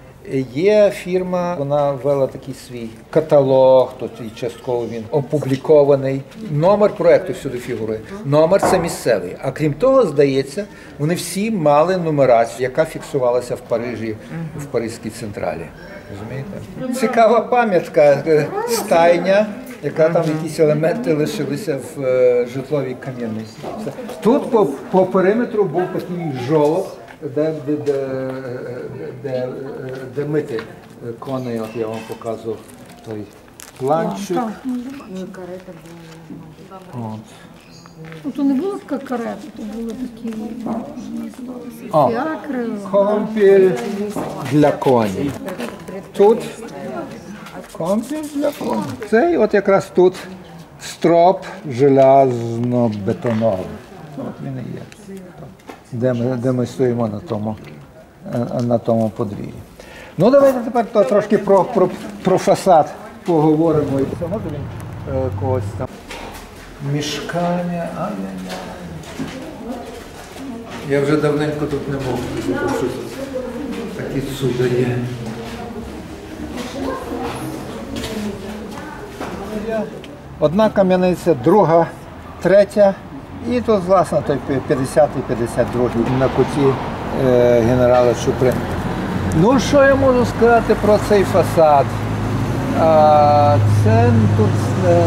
Є фірма, вона ввела такий свій каталог, то частково він опублікований. Номер проєкту всюди фігурує. Номер – це місцевий. А крім того, здається, вони всі мали нумерацію, яка фіксувалася в Парижі, в Паризькій централі. Розумієте? Цікава пам'ятка, стайня, яка там якісь елементи лишилися в е, житловій кам'яниці. Тут по, по периметру був такий жолоб, де, де, де, де, де мити коней. От я вам показував той планчик. От. Ну, то не було така карета, то були такі фіакри. Компіль для коней. Тут компіль для коней. Це от якраз тут строп железно-бетоновий. От він і є. Де ми, де ми стоїмо на тому, на тому подвір'ї. Ну, давайте тепер то, трошки про, про, про фасад поговоримо. І це може він е, когось там. Мішкання, а я вже давненько тут не був, що тут такі цуди є. Одна кам'яниця, друга, третя. І тут, власне, той п'ятдесятий п'ятдесят другий на куті е, генерала Чуприни. Ну, що я можу сказати про цей фасад? А це тут е,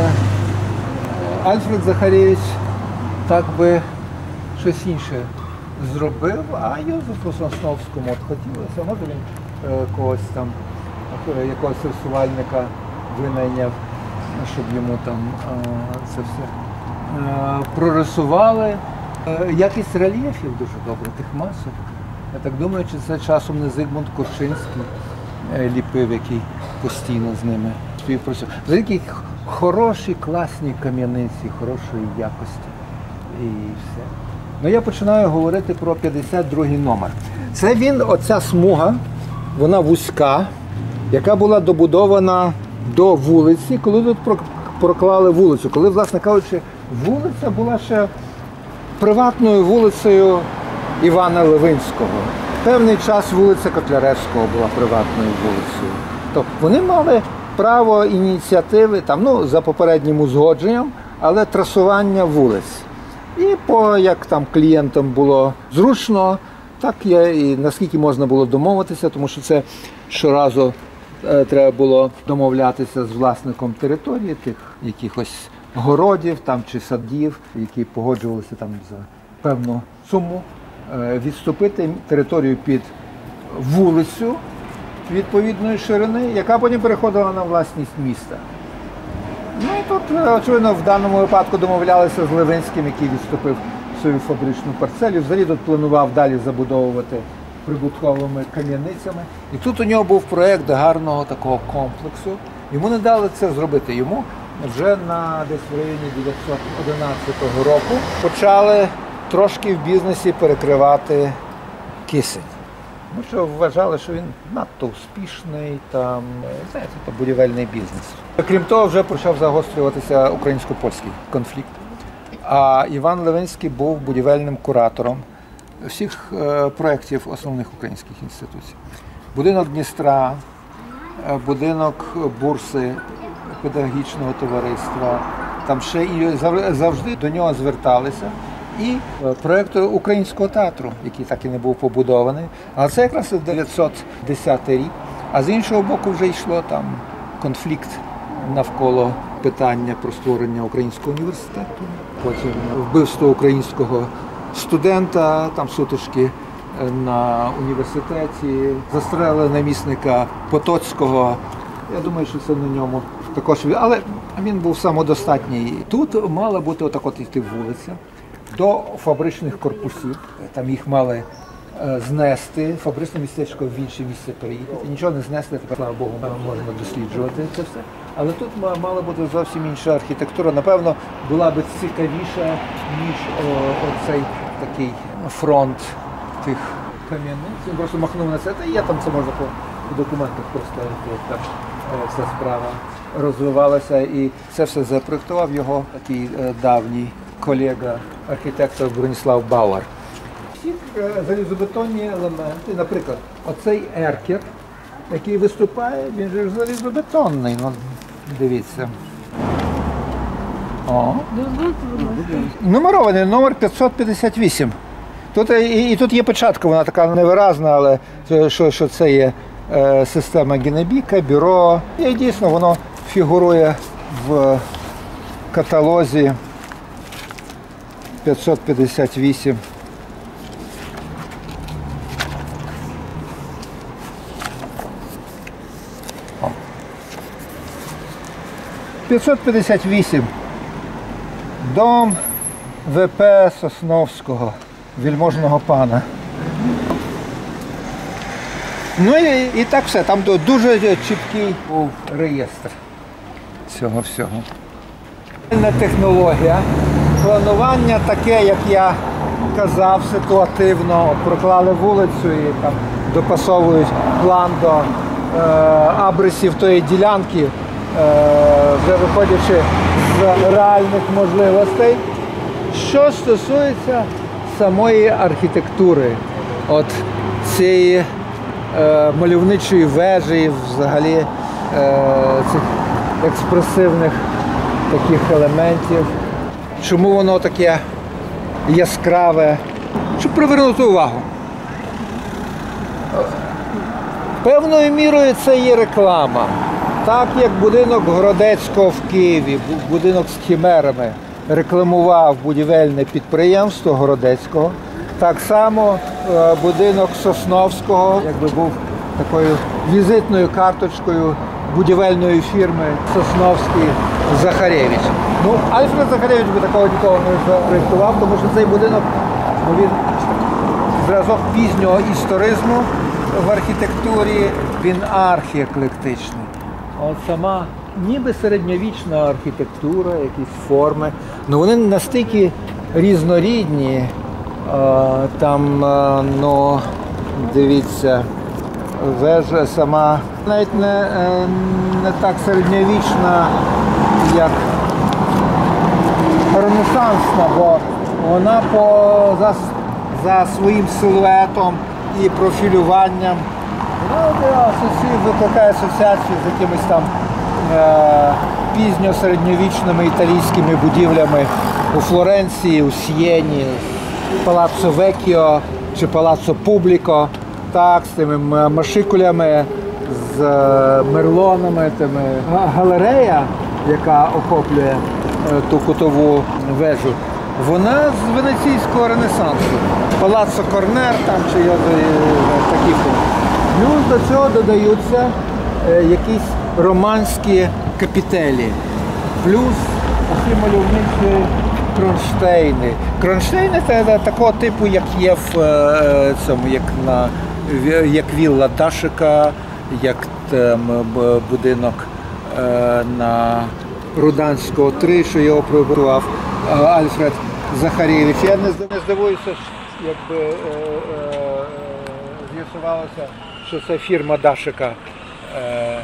Альфред Захарєвич так би щось інше зробив, а Йозефу Сосновському от хотілося, може він е, когось там, е, якогось рисувальника винайняв, щоб йому там е, це все е, прорисували. Е, якість рельєфів дуже добра, тих масок. Я так думаю, чи це часом не Зигмунд Корчинський е, ліпив, який постійно з ними співпрацював. Такі хороші, класні кам'яниці, хорошої якості і все. Ну, я починаю говорити про п'ятдесят другий номер. Це він, оця смуга, вона вузька, яка була добудована до вулиці, коли тут проклали вулицю. Коли, власне кажучи, вулиця була ще приватною вулицею Івана Левинського. Певний час вулиця Котляревського була приватною вулицею. Тобто вони мали право ініціативи, там, ну, за попереднім узгодженням, але трасування вулиць. І по як там клієнтам було зручно, так є і наскільки можна було домовитися, тому що це щоразу е, треба було домовлятися з власником території, тих якихось городів там, чи садів, які погоджувалися там за певну суму, е, відступити територію під вулицю відповідної ширини, яка потім переходила на власність міста. Ну і тут, очевидно, в даному випадку домовлялися з Левинським, який відступив свою фабричну парцелю. Взагалі тут планував далі забудовувати прибутковими кам'яницями. І тут у нього був проєкт гарного такого комплексу. Йому не дали це зробити. Йому вже на десь в районі дев'ятсот одинадцятого року почали трошки в бізнесі перекривати кисень. Тому що вважали, що він надто успішний, там, знаєте, то будівельний бізнес. Крім того, вже почав загострюватися українсько-польський конфлікт. А Іван Левинський був будівельним куратором всіх е, проєктів основних українських інституцій. Будинок Дністра, е, будинок бурси педагогічного товариства, там ще і завжди до нього зверталися. І проєкт Українського театру, який так і не був побудований. А це якраз дев'ятсот десятий рік. А з іншого боку вже йшло там конфлікт навколо питання про створення українського університету. Потім вбивство українського студента, там сутички на університеті, застрелили намісника Потоцького. Я думаю, що це на ньому також. Але він був самодостатній. Тут мала бути отак от йти вулиця до фабричних корпусів. Там їх мали е, знести, фабричне містечко в інше місце переїхати. Нічого не знесли, тепер, слава Богу, можна досліджувати це все. Але тут мала бути зовсім інша архітектура. Напевно, була б цікавіша, ніж о, оцей такий фронт тих кам'яниць. Він просто махнув на це, та є там, це можна по, по документах проставити, як там е, вся справа розвивалася. І це все запроектував його такий е, давній колега, архітектор Броніслав Бауер. Всі залізобетонні елементи, наприклад, оцей еркер, який виступає, він же залізобетонний, ну, дивіться. О. Нумерований, номер п'ятсот п'ятдесят вісім. Тут, і, і тут є печатка, вона така невиразна, але що, що це є е, система Генебіка, бюро. І дійсно воно фігурує в каталозі п'ятсот п'ятдесят вісім. п'ятсот п'ятдесят вісім. Дом В П Сосновського, вельможного пана. Ну і, і так все. Там дуже чіткий був реєстр цього всього. Технологія. Планування таке, як я казав, ситуативно. Проклали вулицю і там допасовують план до е, абрисів тої ділянки, е, вже виходячи з реальних можливостей. Що стосується самої архітектури, от цієї е, мальовничої вежі, взагалі е, цих експресивних таких елементів. Чому воно таке яскраве? Щоб привернути увагу. Певною мірою це є реклама. Так як будинок Городецького в Києві, бу- будинок з хімерами, рекламував будівельне підприємство Городецького, так само е, будинок Сосновського якби був такою візитною карточкою будівельної фірми Сосновський Захаревич. Ну, Альфред Захаревич би такого ніколи не запроєктував, тому що цей будинок, ну, він зразок пізнього історизму в архітектурі, він архіеклектичний. От сама ніби середньовічна архітектура, якісь форми, ну вони настільки різнорідні. Е, Там, е, ну, дивіться, вежа сама навіть не, е, не так середньовічна, як ренесансна, бо вона по, за, за своїм силуетом і профілюванням вона асоці- викликає асоціацію з якимись там е, пізньо-середньовічними італійськими будівлями у Флоренції, у Сієні, Палаццо Веккіо чи Палаццо Публіко, так, з тими м- машикулями, з е, мерлонами, тими. Га- Галерея, яка охоплює е, ту кутову вежу, вона з венеційського ренесансу. Палаццо Корнер там чи його, е, такі форми. Плюс до цього додаються е, якісь романські капітелі. Плюс такі мальовничі кронштейни. Кронштейни це е, такого типу, як є в е, цьому, як на в- як вілла Дашика, як там б- будинок е, на Руданського три, що його проєктував е, Альфред Захарєвич. Я не здив- не здивуюся, що якби е, е, е, з'ясувалося, що це фірма Дашика е, е,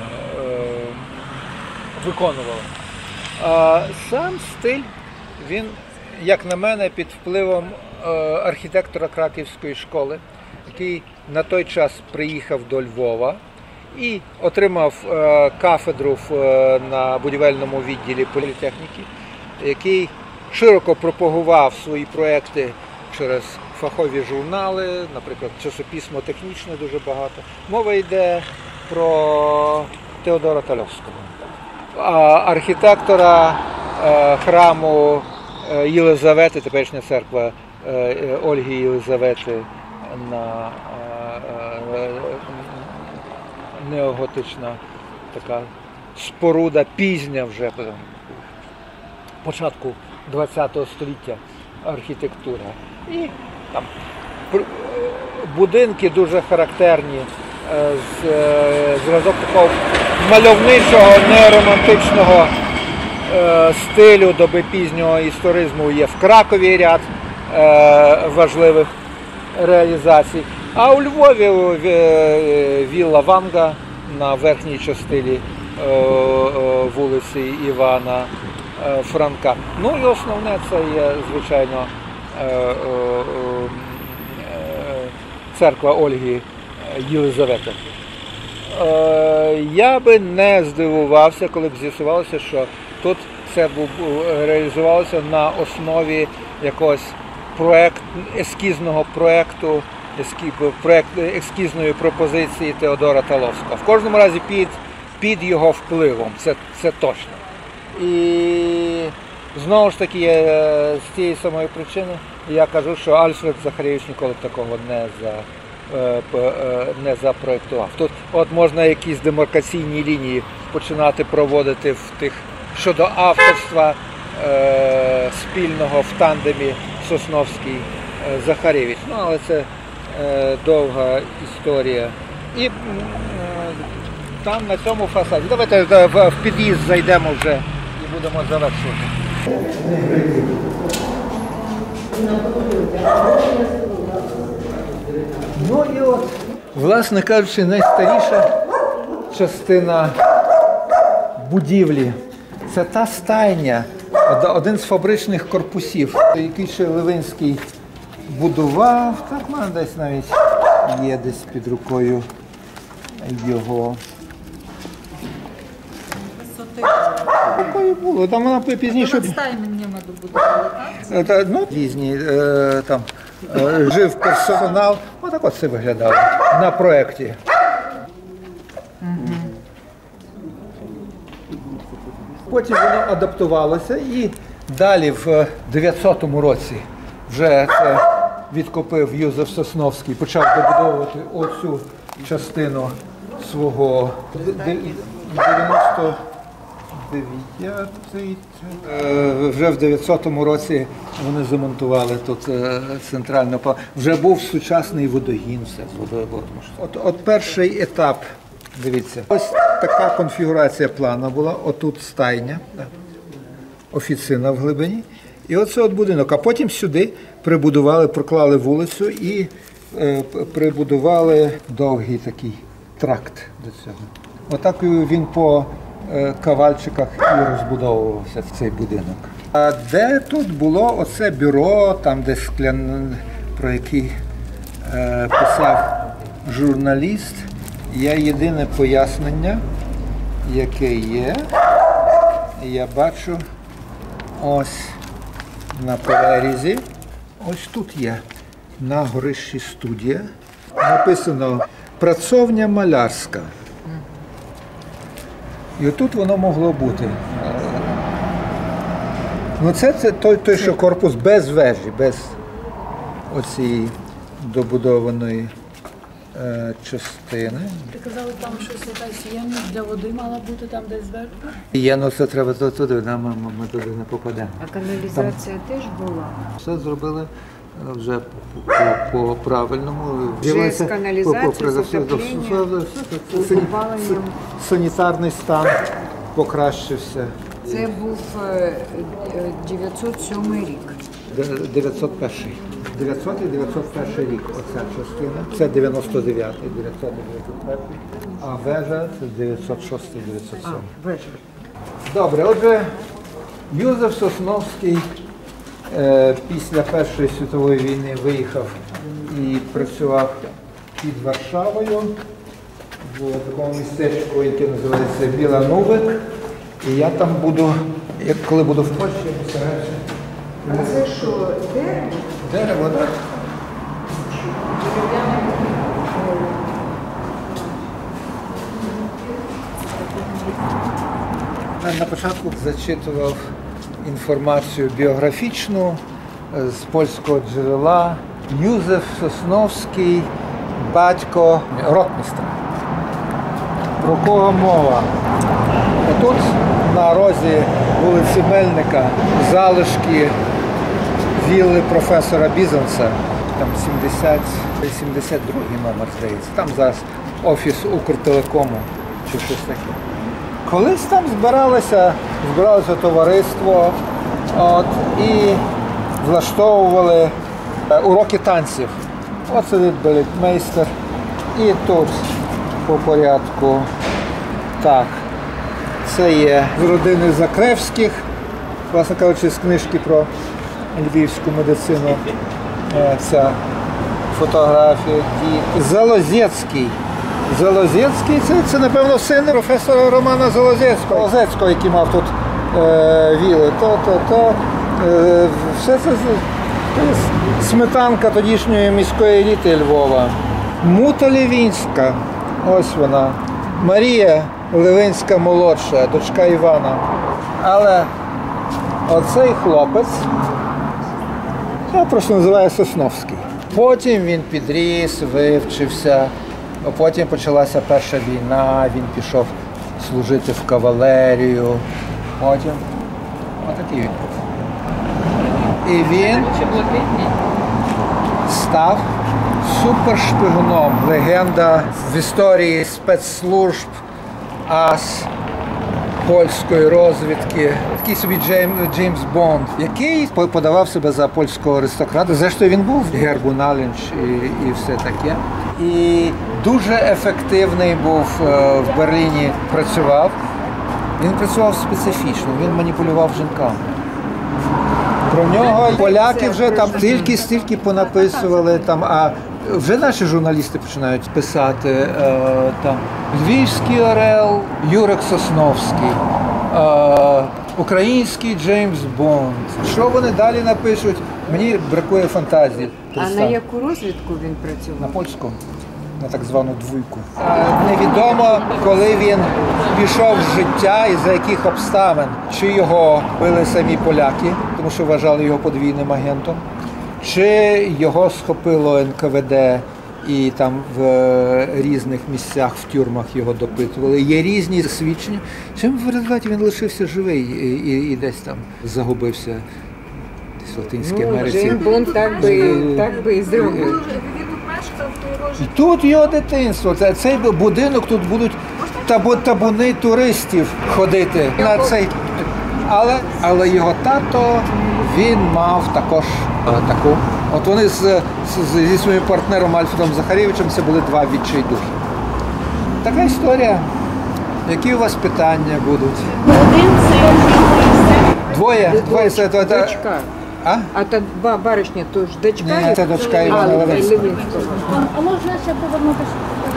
виконувала. А сам стиль, він, як на мене, під впливом е, архітектора Краківської школи, який на той час приїхав до Львова і отримав е, кафедру в, е, на будівельному відділі політехніки, який широко пропагував свої проекти через фахові журнали, наприклад, часописьмо технічне дуже багато. Мова йде про Теодора Тальовського, а архітектора е, храму е, Єлизавети, теперішня церква е, е, Ольги Єлизавети на е, е, неоготична така споруда, пізня вже початку ХХ століття архітектура. І там пр- будинки дуже характерні, е, з е, зразок такого мальовничого, неромантичного е, стилю доби пізнього історизму є в Кракові ряд е, важливих реалізацій. А у Львові е, вілла Ванга на верхній частині е, е, вулиці Івана е, Франка. Ну і основне це є, звичайно, е, е, е, церква Ольги Єлизавети. Е, Я би не здивувався, коли б з'ясувалося, що тут це був реалізувалося на основі якогось проект, ескізного проекту, ескі, проект, ескізної пропозиції Теодора Таловського. В кожному разі під, під його впливом, це, це точно. І знову ж таки, з тієї самої причини я кажу, що Альфред Захарєвич ніколи б такого не за. не запроєктував. Тут от можна якісь демаркаційні лінії починати проводити в тих щодо авторства е, спільного в тандемі Сосновський е, Захарєвич. Ну, але це е, довга історія. І е, там на цьому фасаді. Давайте в, в під'їзд зайдемо вже і будемо завершувати. Ну і от, власне кажучи, найстаріша частина будівлі – це та стайня, один з фабричних корпусів, який ще Левинський будував. Так, в мене десь навіть є десь під рукою його. Такою було. Там вона пізніше. Стайменнями добудували, так? Ну, різні, е, там е, жив персонал. Отак от це виглядало на проєкті. потім воно адаптувалося і далі в дев'ятсотому році вже це відкупив Юзеф Сосновський, почав добудовувати оцю частину свого дев'яносто дев'ятий. Вже в дев'ятсотому році вони замонтували тут центральну палату. Вже був сучасний водогін, все з водою. От, от перший етап, дивіться, ось така конфігурація плану була, отут стайня, офіцина в глибині. І оце от будинок. А потім сюди прибудували, проклали вулицю і е, прибудували довгий такий тракт до цього. Отак він по е, кавальчиках і розбудовувався цей будинок. А де тут було оце бюро, там де склян, про який е, писав журналіст, є єдине пояснення, яке є, я бачу ось на перерізі, ось тут є, на горищі студія, написано «Працовня малярська». І отут воно могло бути. Ну це, це той, той, що корпус без вежі, без оцієї добудованої е, частини. Ти казали, там щось якась ємність для води мала бути там десь зверху? Є, ну це треба туди, ми, ми туди не попадемо. А каналізація теж була? Все зробили вже по, по, по правильному. Вже з каналізацією, з отопленням, з опаленням. Санітарний стан покращився. Це був е, е, дев'ятсот сьомий рік. дев'ятсот перший. дев'ятсотий дев'ятсот перший рік оця частина. Це дев'яносто дев'ятий, дев'ятсотий дев'яносто перший. А вежа це дев'ятсот шостий дев'ятсот сьомий. А, вежа. Добре, отже, Юзеф Сосновський е, після Першої світової війни виїхав і працював під Варшавою в такому містечку, яке називається Біла Нувик. І я там буду, як коли буду в Польщі, я постараюся. А це що, дерево? Дерево, так? На початку зачитував інформацію біографічну з польського джерела. Юзеф Сосновський, батько ротмістра. Про кого мова? Тут на розі вулиці Мельника залишки вілли професора Бізанса, там сімдесят, сімдесят другий номер, здається. Там зараз офіс Укртелекому чи щось таке. Колись там збиралося, збиралося товариство от, і влаштовували уроки танців. От сидить балетмейстер. І тут по порядку так. Це є з родини Закревських, власне кажучи, з книжки про львівську медицину. Ця фотографія. Залозецький. Залозецький це, це, напевно, син професора Романа Залозецького, Залозецького, який мав тут е, віли. То, то, то, е, все це, це сметанка тодішньої міської еліти Львова. Мута Левінська, ось вона. Марія Левинська молодша, дочка Івана. Але оцей хлопець, я просто називаю Сосновський. Потім він підріс, вивчився, а потім почалася Перша війна, він пішов служити в кавалерію. Потім отакий він. І він став супершпигуном, легенда в історії спецслужб, ас польської розвідки, такий собі Джейм, Джеймс Бонд, який подавав себе за польського аристократа. Зрештою, він був гербуналінч і, і все таке. І дуже ефективний був в Берліні, працював. Він працював специфічно, він маніпулював жінками. Про нього поляки вже там стільки-стільки понаписували, там, а вже наші журналісти починають писати е, там Львівський Орел, Юрик Сосновський, е, український Джеймс Бонд. Що вони далі напишуть? Мені бракує фантазії. А на яку розвідку він працював? На польську. на так звану двійку. Невідомо, коли він пішов з життя і за яких обставин. Чи його били самі поляки, тому що вважали його подвійним агентом, чи його схопило ен ка ве де і там в різних місцях, в тюрмах його допитували. Є різні свідчення. Чим в результаті він лишився живий і, і, і десь там загубився десь в Латинській Ну, Америці. Джеймс Бонд так би, так би і зробив. І тут його дитинство. Це- Цей будинок, тут будуть табу, табуни туристів ходити на цей. Але, але його тато, він мав також е, таку. От вони з, з, зі своїм партнером Альфредом Захарєвичем це були два відчайдухи. Така історія. Які у вас питання будуть? Один син, Двоє? Двоє це, це, це, Дочка. а? А та ба- баришня, то ж дочка? Ні, це дочка А, Івана Левинського. Левинського. А можна ще повернутися?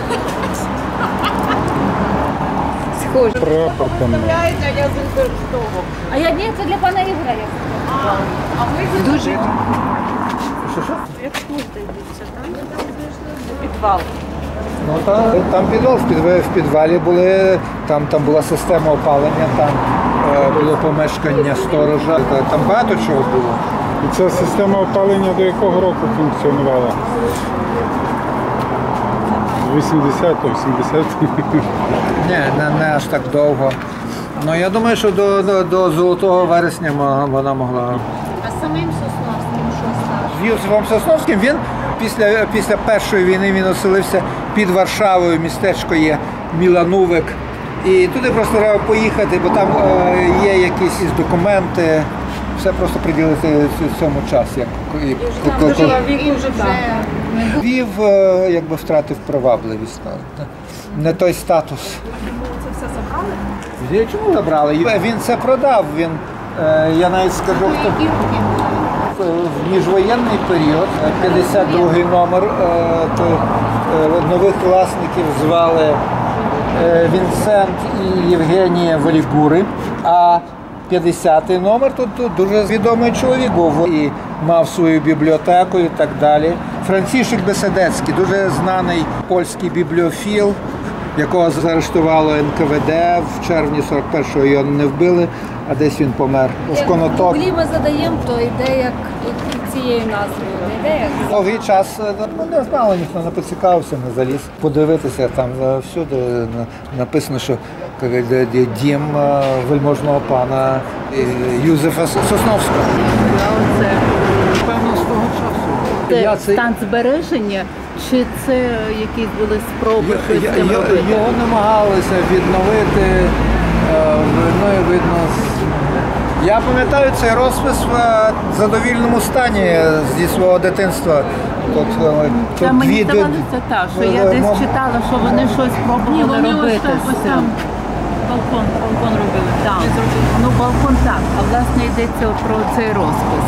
Схоже. А я ні, це для пана Ігоря. Дуже. Підвал. Ну, там, там підвал, в, підвалі, в підвалі були, там, там була система опалення, там е, було помешкання сторожа, та- там багато чого було. І ця система опалення до якого року функціонувала? З вісімдесятого, сімдесятого? Ні, не, не аж так довго. Ну, я думаю, що до, до, до Золотого вересня мо- вона могла. а самим Сосновським що став? З Юсифом Сосновським він після, після Першої війни він оселився під Варшавою, містечко є Міланувик. І туди просто треба поїхати, бо там е, є якісь із документи. Все просто приділити ць- цьому час. Як, і- коли- коли- Львів е, якби втратив привабливість. ну, Не той статус. Це все забрали? Я чому забрали? Він це продав. Він, е, я навіть скажу, хто в міжвоєнний період, е, п'ятдесят другий номер, е, то, е, нових власників звали е, Вінсент і Євгенія Валігури, а п'ятдесятий номер тут, тут дуже відомий чоловік був і мав свою бібліотеку і так далі. Францішек Беседецький, дуже знаний польський бібліофіл, якого заарештувало ен ка ве де в червні сорок першого, його не вбили, а десь він помер в Конотоп. Коли ми задаємо, то йде як і цією назвою. Не йде як Довгий час е, ну, не знало, ніхто не поцікавився, не заліз. Подивитися, там е, всюди на- написано, що е, де- де дім е, вельможного пана е, Юзефа С- Сосновського. Певно, з того часу. Я Це це- стан збереження, чи це якісь були спроби Я- щось я- з цим я- робити? Його намагалися відновити, е, ну і видно. з- Я пам'ятаю цей розпис в е, задовільному стані зі свого дитинства. Тут, е, Та тут мені дві- здавалося так, що я е, десь мом- читала, що вони щось пробували вони ось робити там, ось з цим. там. Балкон, балкон робили. Так. Ну, балкон так, а власне йдеться про цей розпис.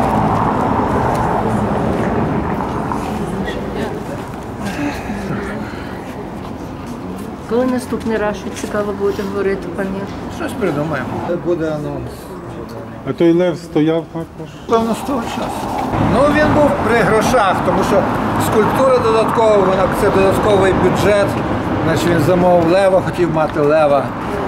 Коли наступний раз, що цікаво будете говорити, пані? Щось придумаємо. Це буде анонс. А той лев стояв також. Певно, з того часу. Ну, він був при грошах, тому що скульптура додаткова, вона це додатковий бюджет. Значить, він замовив лева, хотів мати лева.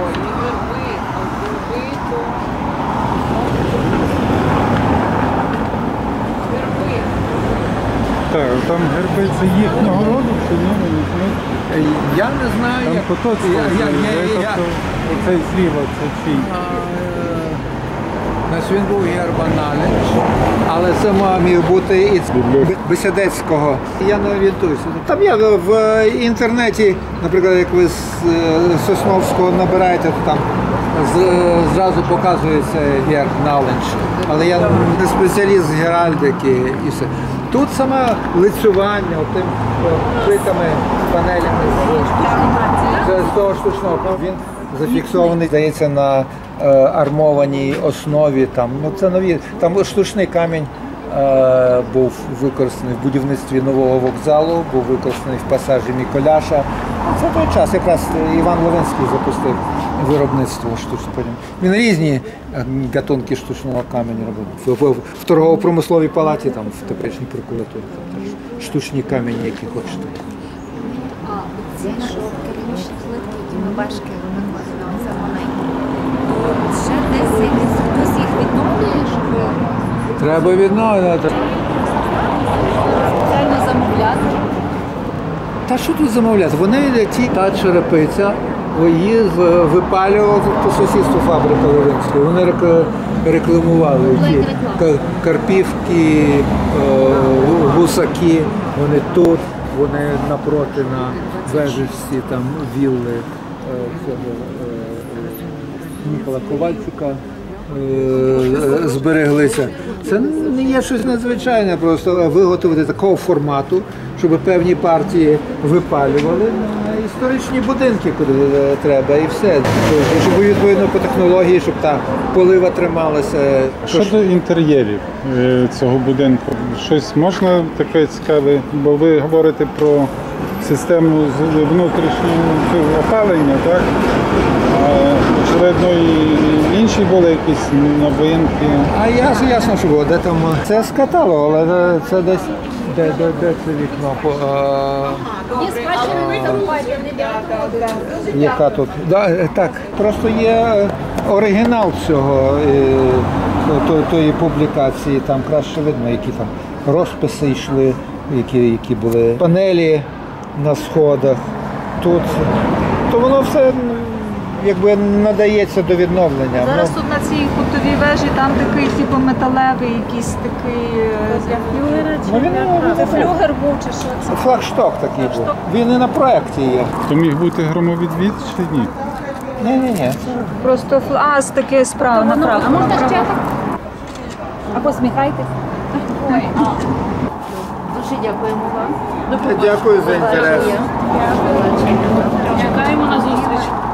Так, там герби це їхнього роду, чи ні? Ви не знаєте? Е, Я не знаю, Там як Потоцький, я, я, я, я, тобто оцей зліва, це чий? Значить, він був Гербаналіч, але це міг бути і з Бесідецького. Я не орієнтуюся. Там є в інтернеті, наприклад, як ви з е, Сосновського набираєте, то там з- зразу показується Герб Налич. Але я не спеціаліст з геральдики і все. Тут саме лицювання, тим плитами, панелями з- з з того штучного. Він зафіксований, здається, на е, армованій основі. Там, ну, це нові. Там штучний камінь е, був використаний в будівництві нового вокзалу, був використаний в пасажі Міколяша. Це той час, якраз Іван Левинський запустив виробництво штучного каменю. Він різні е, гатунки штучного каменю робив. В, в, в торгово-промисловій палаті, там, в теперішній прокуратурі, там теж штучні камені, які хочете. ці, що керамічні плитки, які ми башки робимо, це маленькі. Ще десь якийсь хтось їх відновлює, щоб Треба відновлювати. спеціально замовляти. Та що тут замовляти? Вони ті та черепиця, її з- випалювали тут по сусідству фабрика Левинська. Вони рек- рекламували ті ка- карпівки, е, гусаки. Вони тут, вони напроти на вежечці там вілли е, цього е, Нікола Ковальчука. е, Збереглися. Це не є щось надзвичайне, просто виготовити такого формату, щоб певні партії випалювали на історичні будинки, куди е, треба, і все. Щоб відповідно по технології, щоб та полива трималася. Щодо інтер'єрів е, цього будинку, щось можна таке цікаве, бо ви говорите про систему з- внутрішнього цього опалення, так? А, очевидно, і інші були якісь новинки. А ясно, ясно, що було. Де там це з каталогу, але це десь де, де, де це вікно. По, а, Є спадщина Закарпаття, не яка тут? Да, е, так, просто є е, оригінал цього е, то- тої публікації. Там краще видно, які там розписи йшли, які, які були панелі на сходах. Тут то воно все м, якби надається до відновлення. Зараз Ну, тут на цій кутовій вежі там такий типу металевий, якийсь такий е, Для флюгера чи Ну, він, для це флюгер був чи що це? флагшток такий був. Він і на проєкті є. То міг бути громовідвід чи ні? Ні, ні, ні. Просто фл- а, з таки справа направо. А можна ще так? А посміхайтесь. Дуже дякуємо вам. Дякую за інтерес. Чекаємо на зустріч.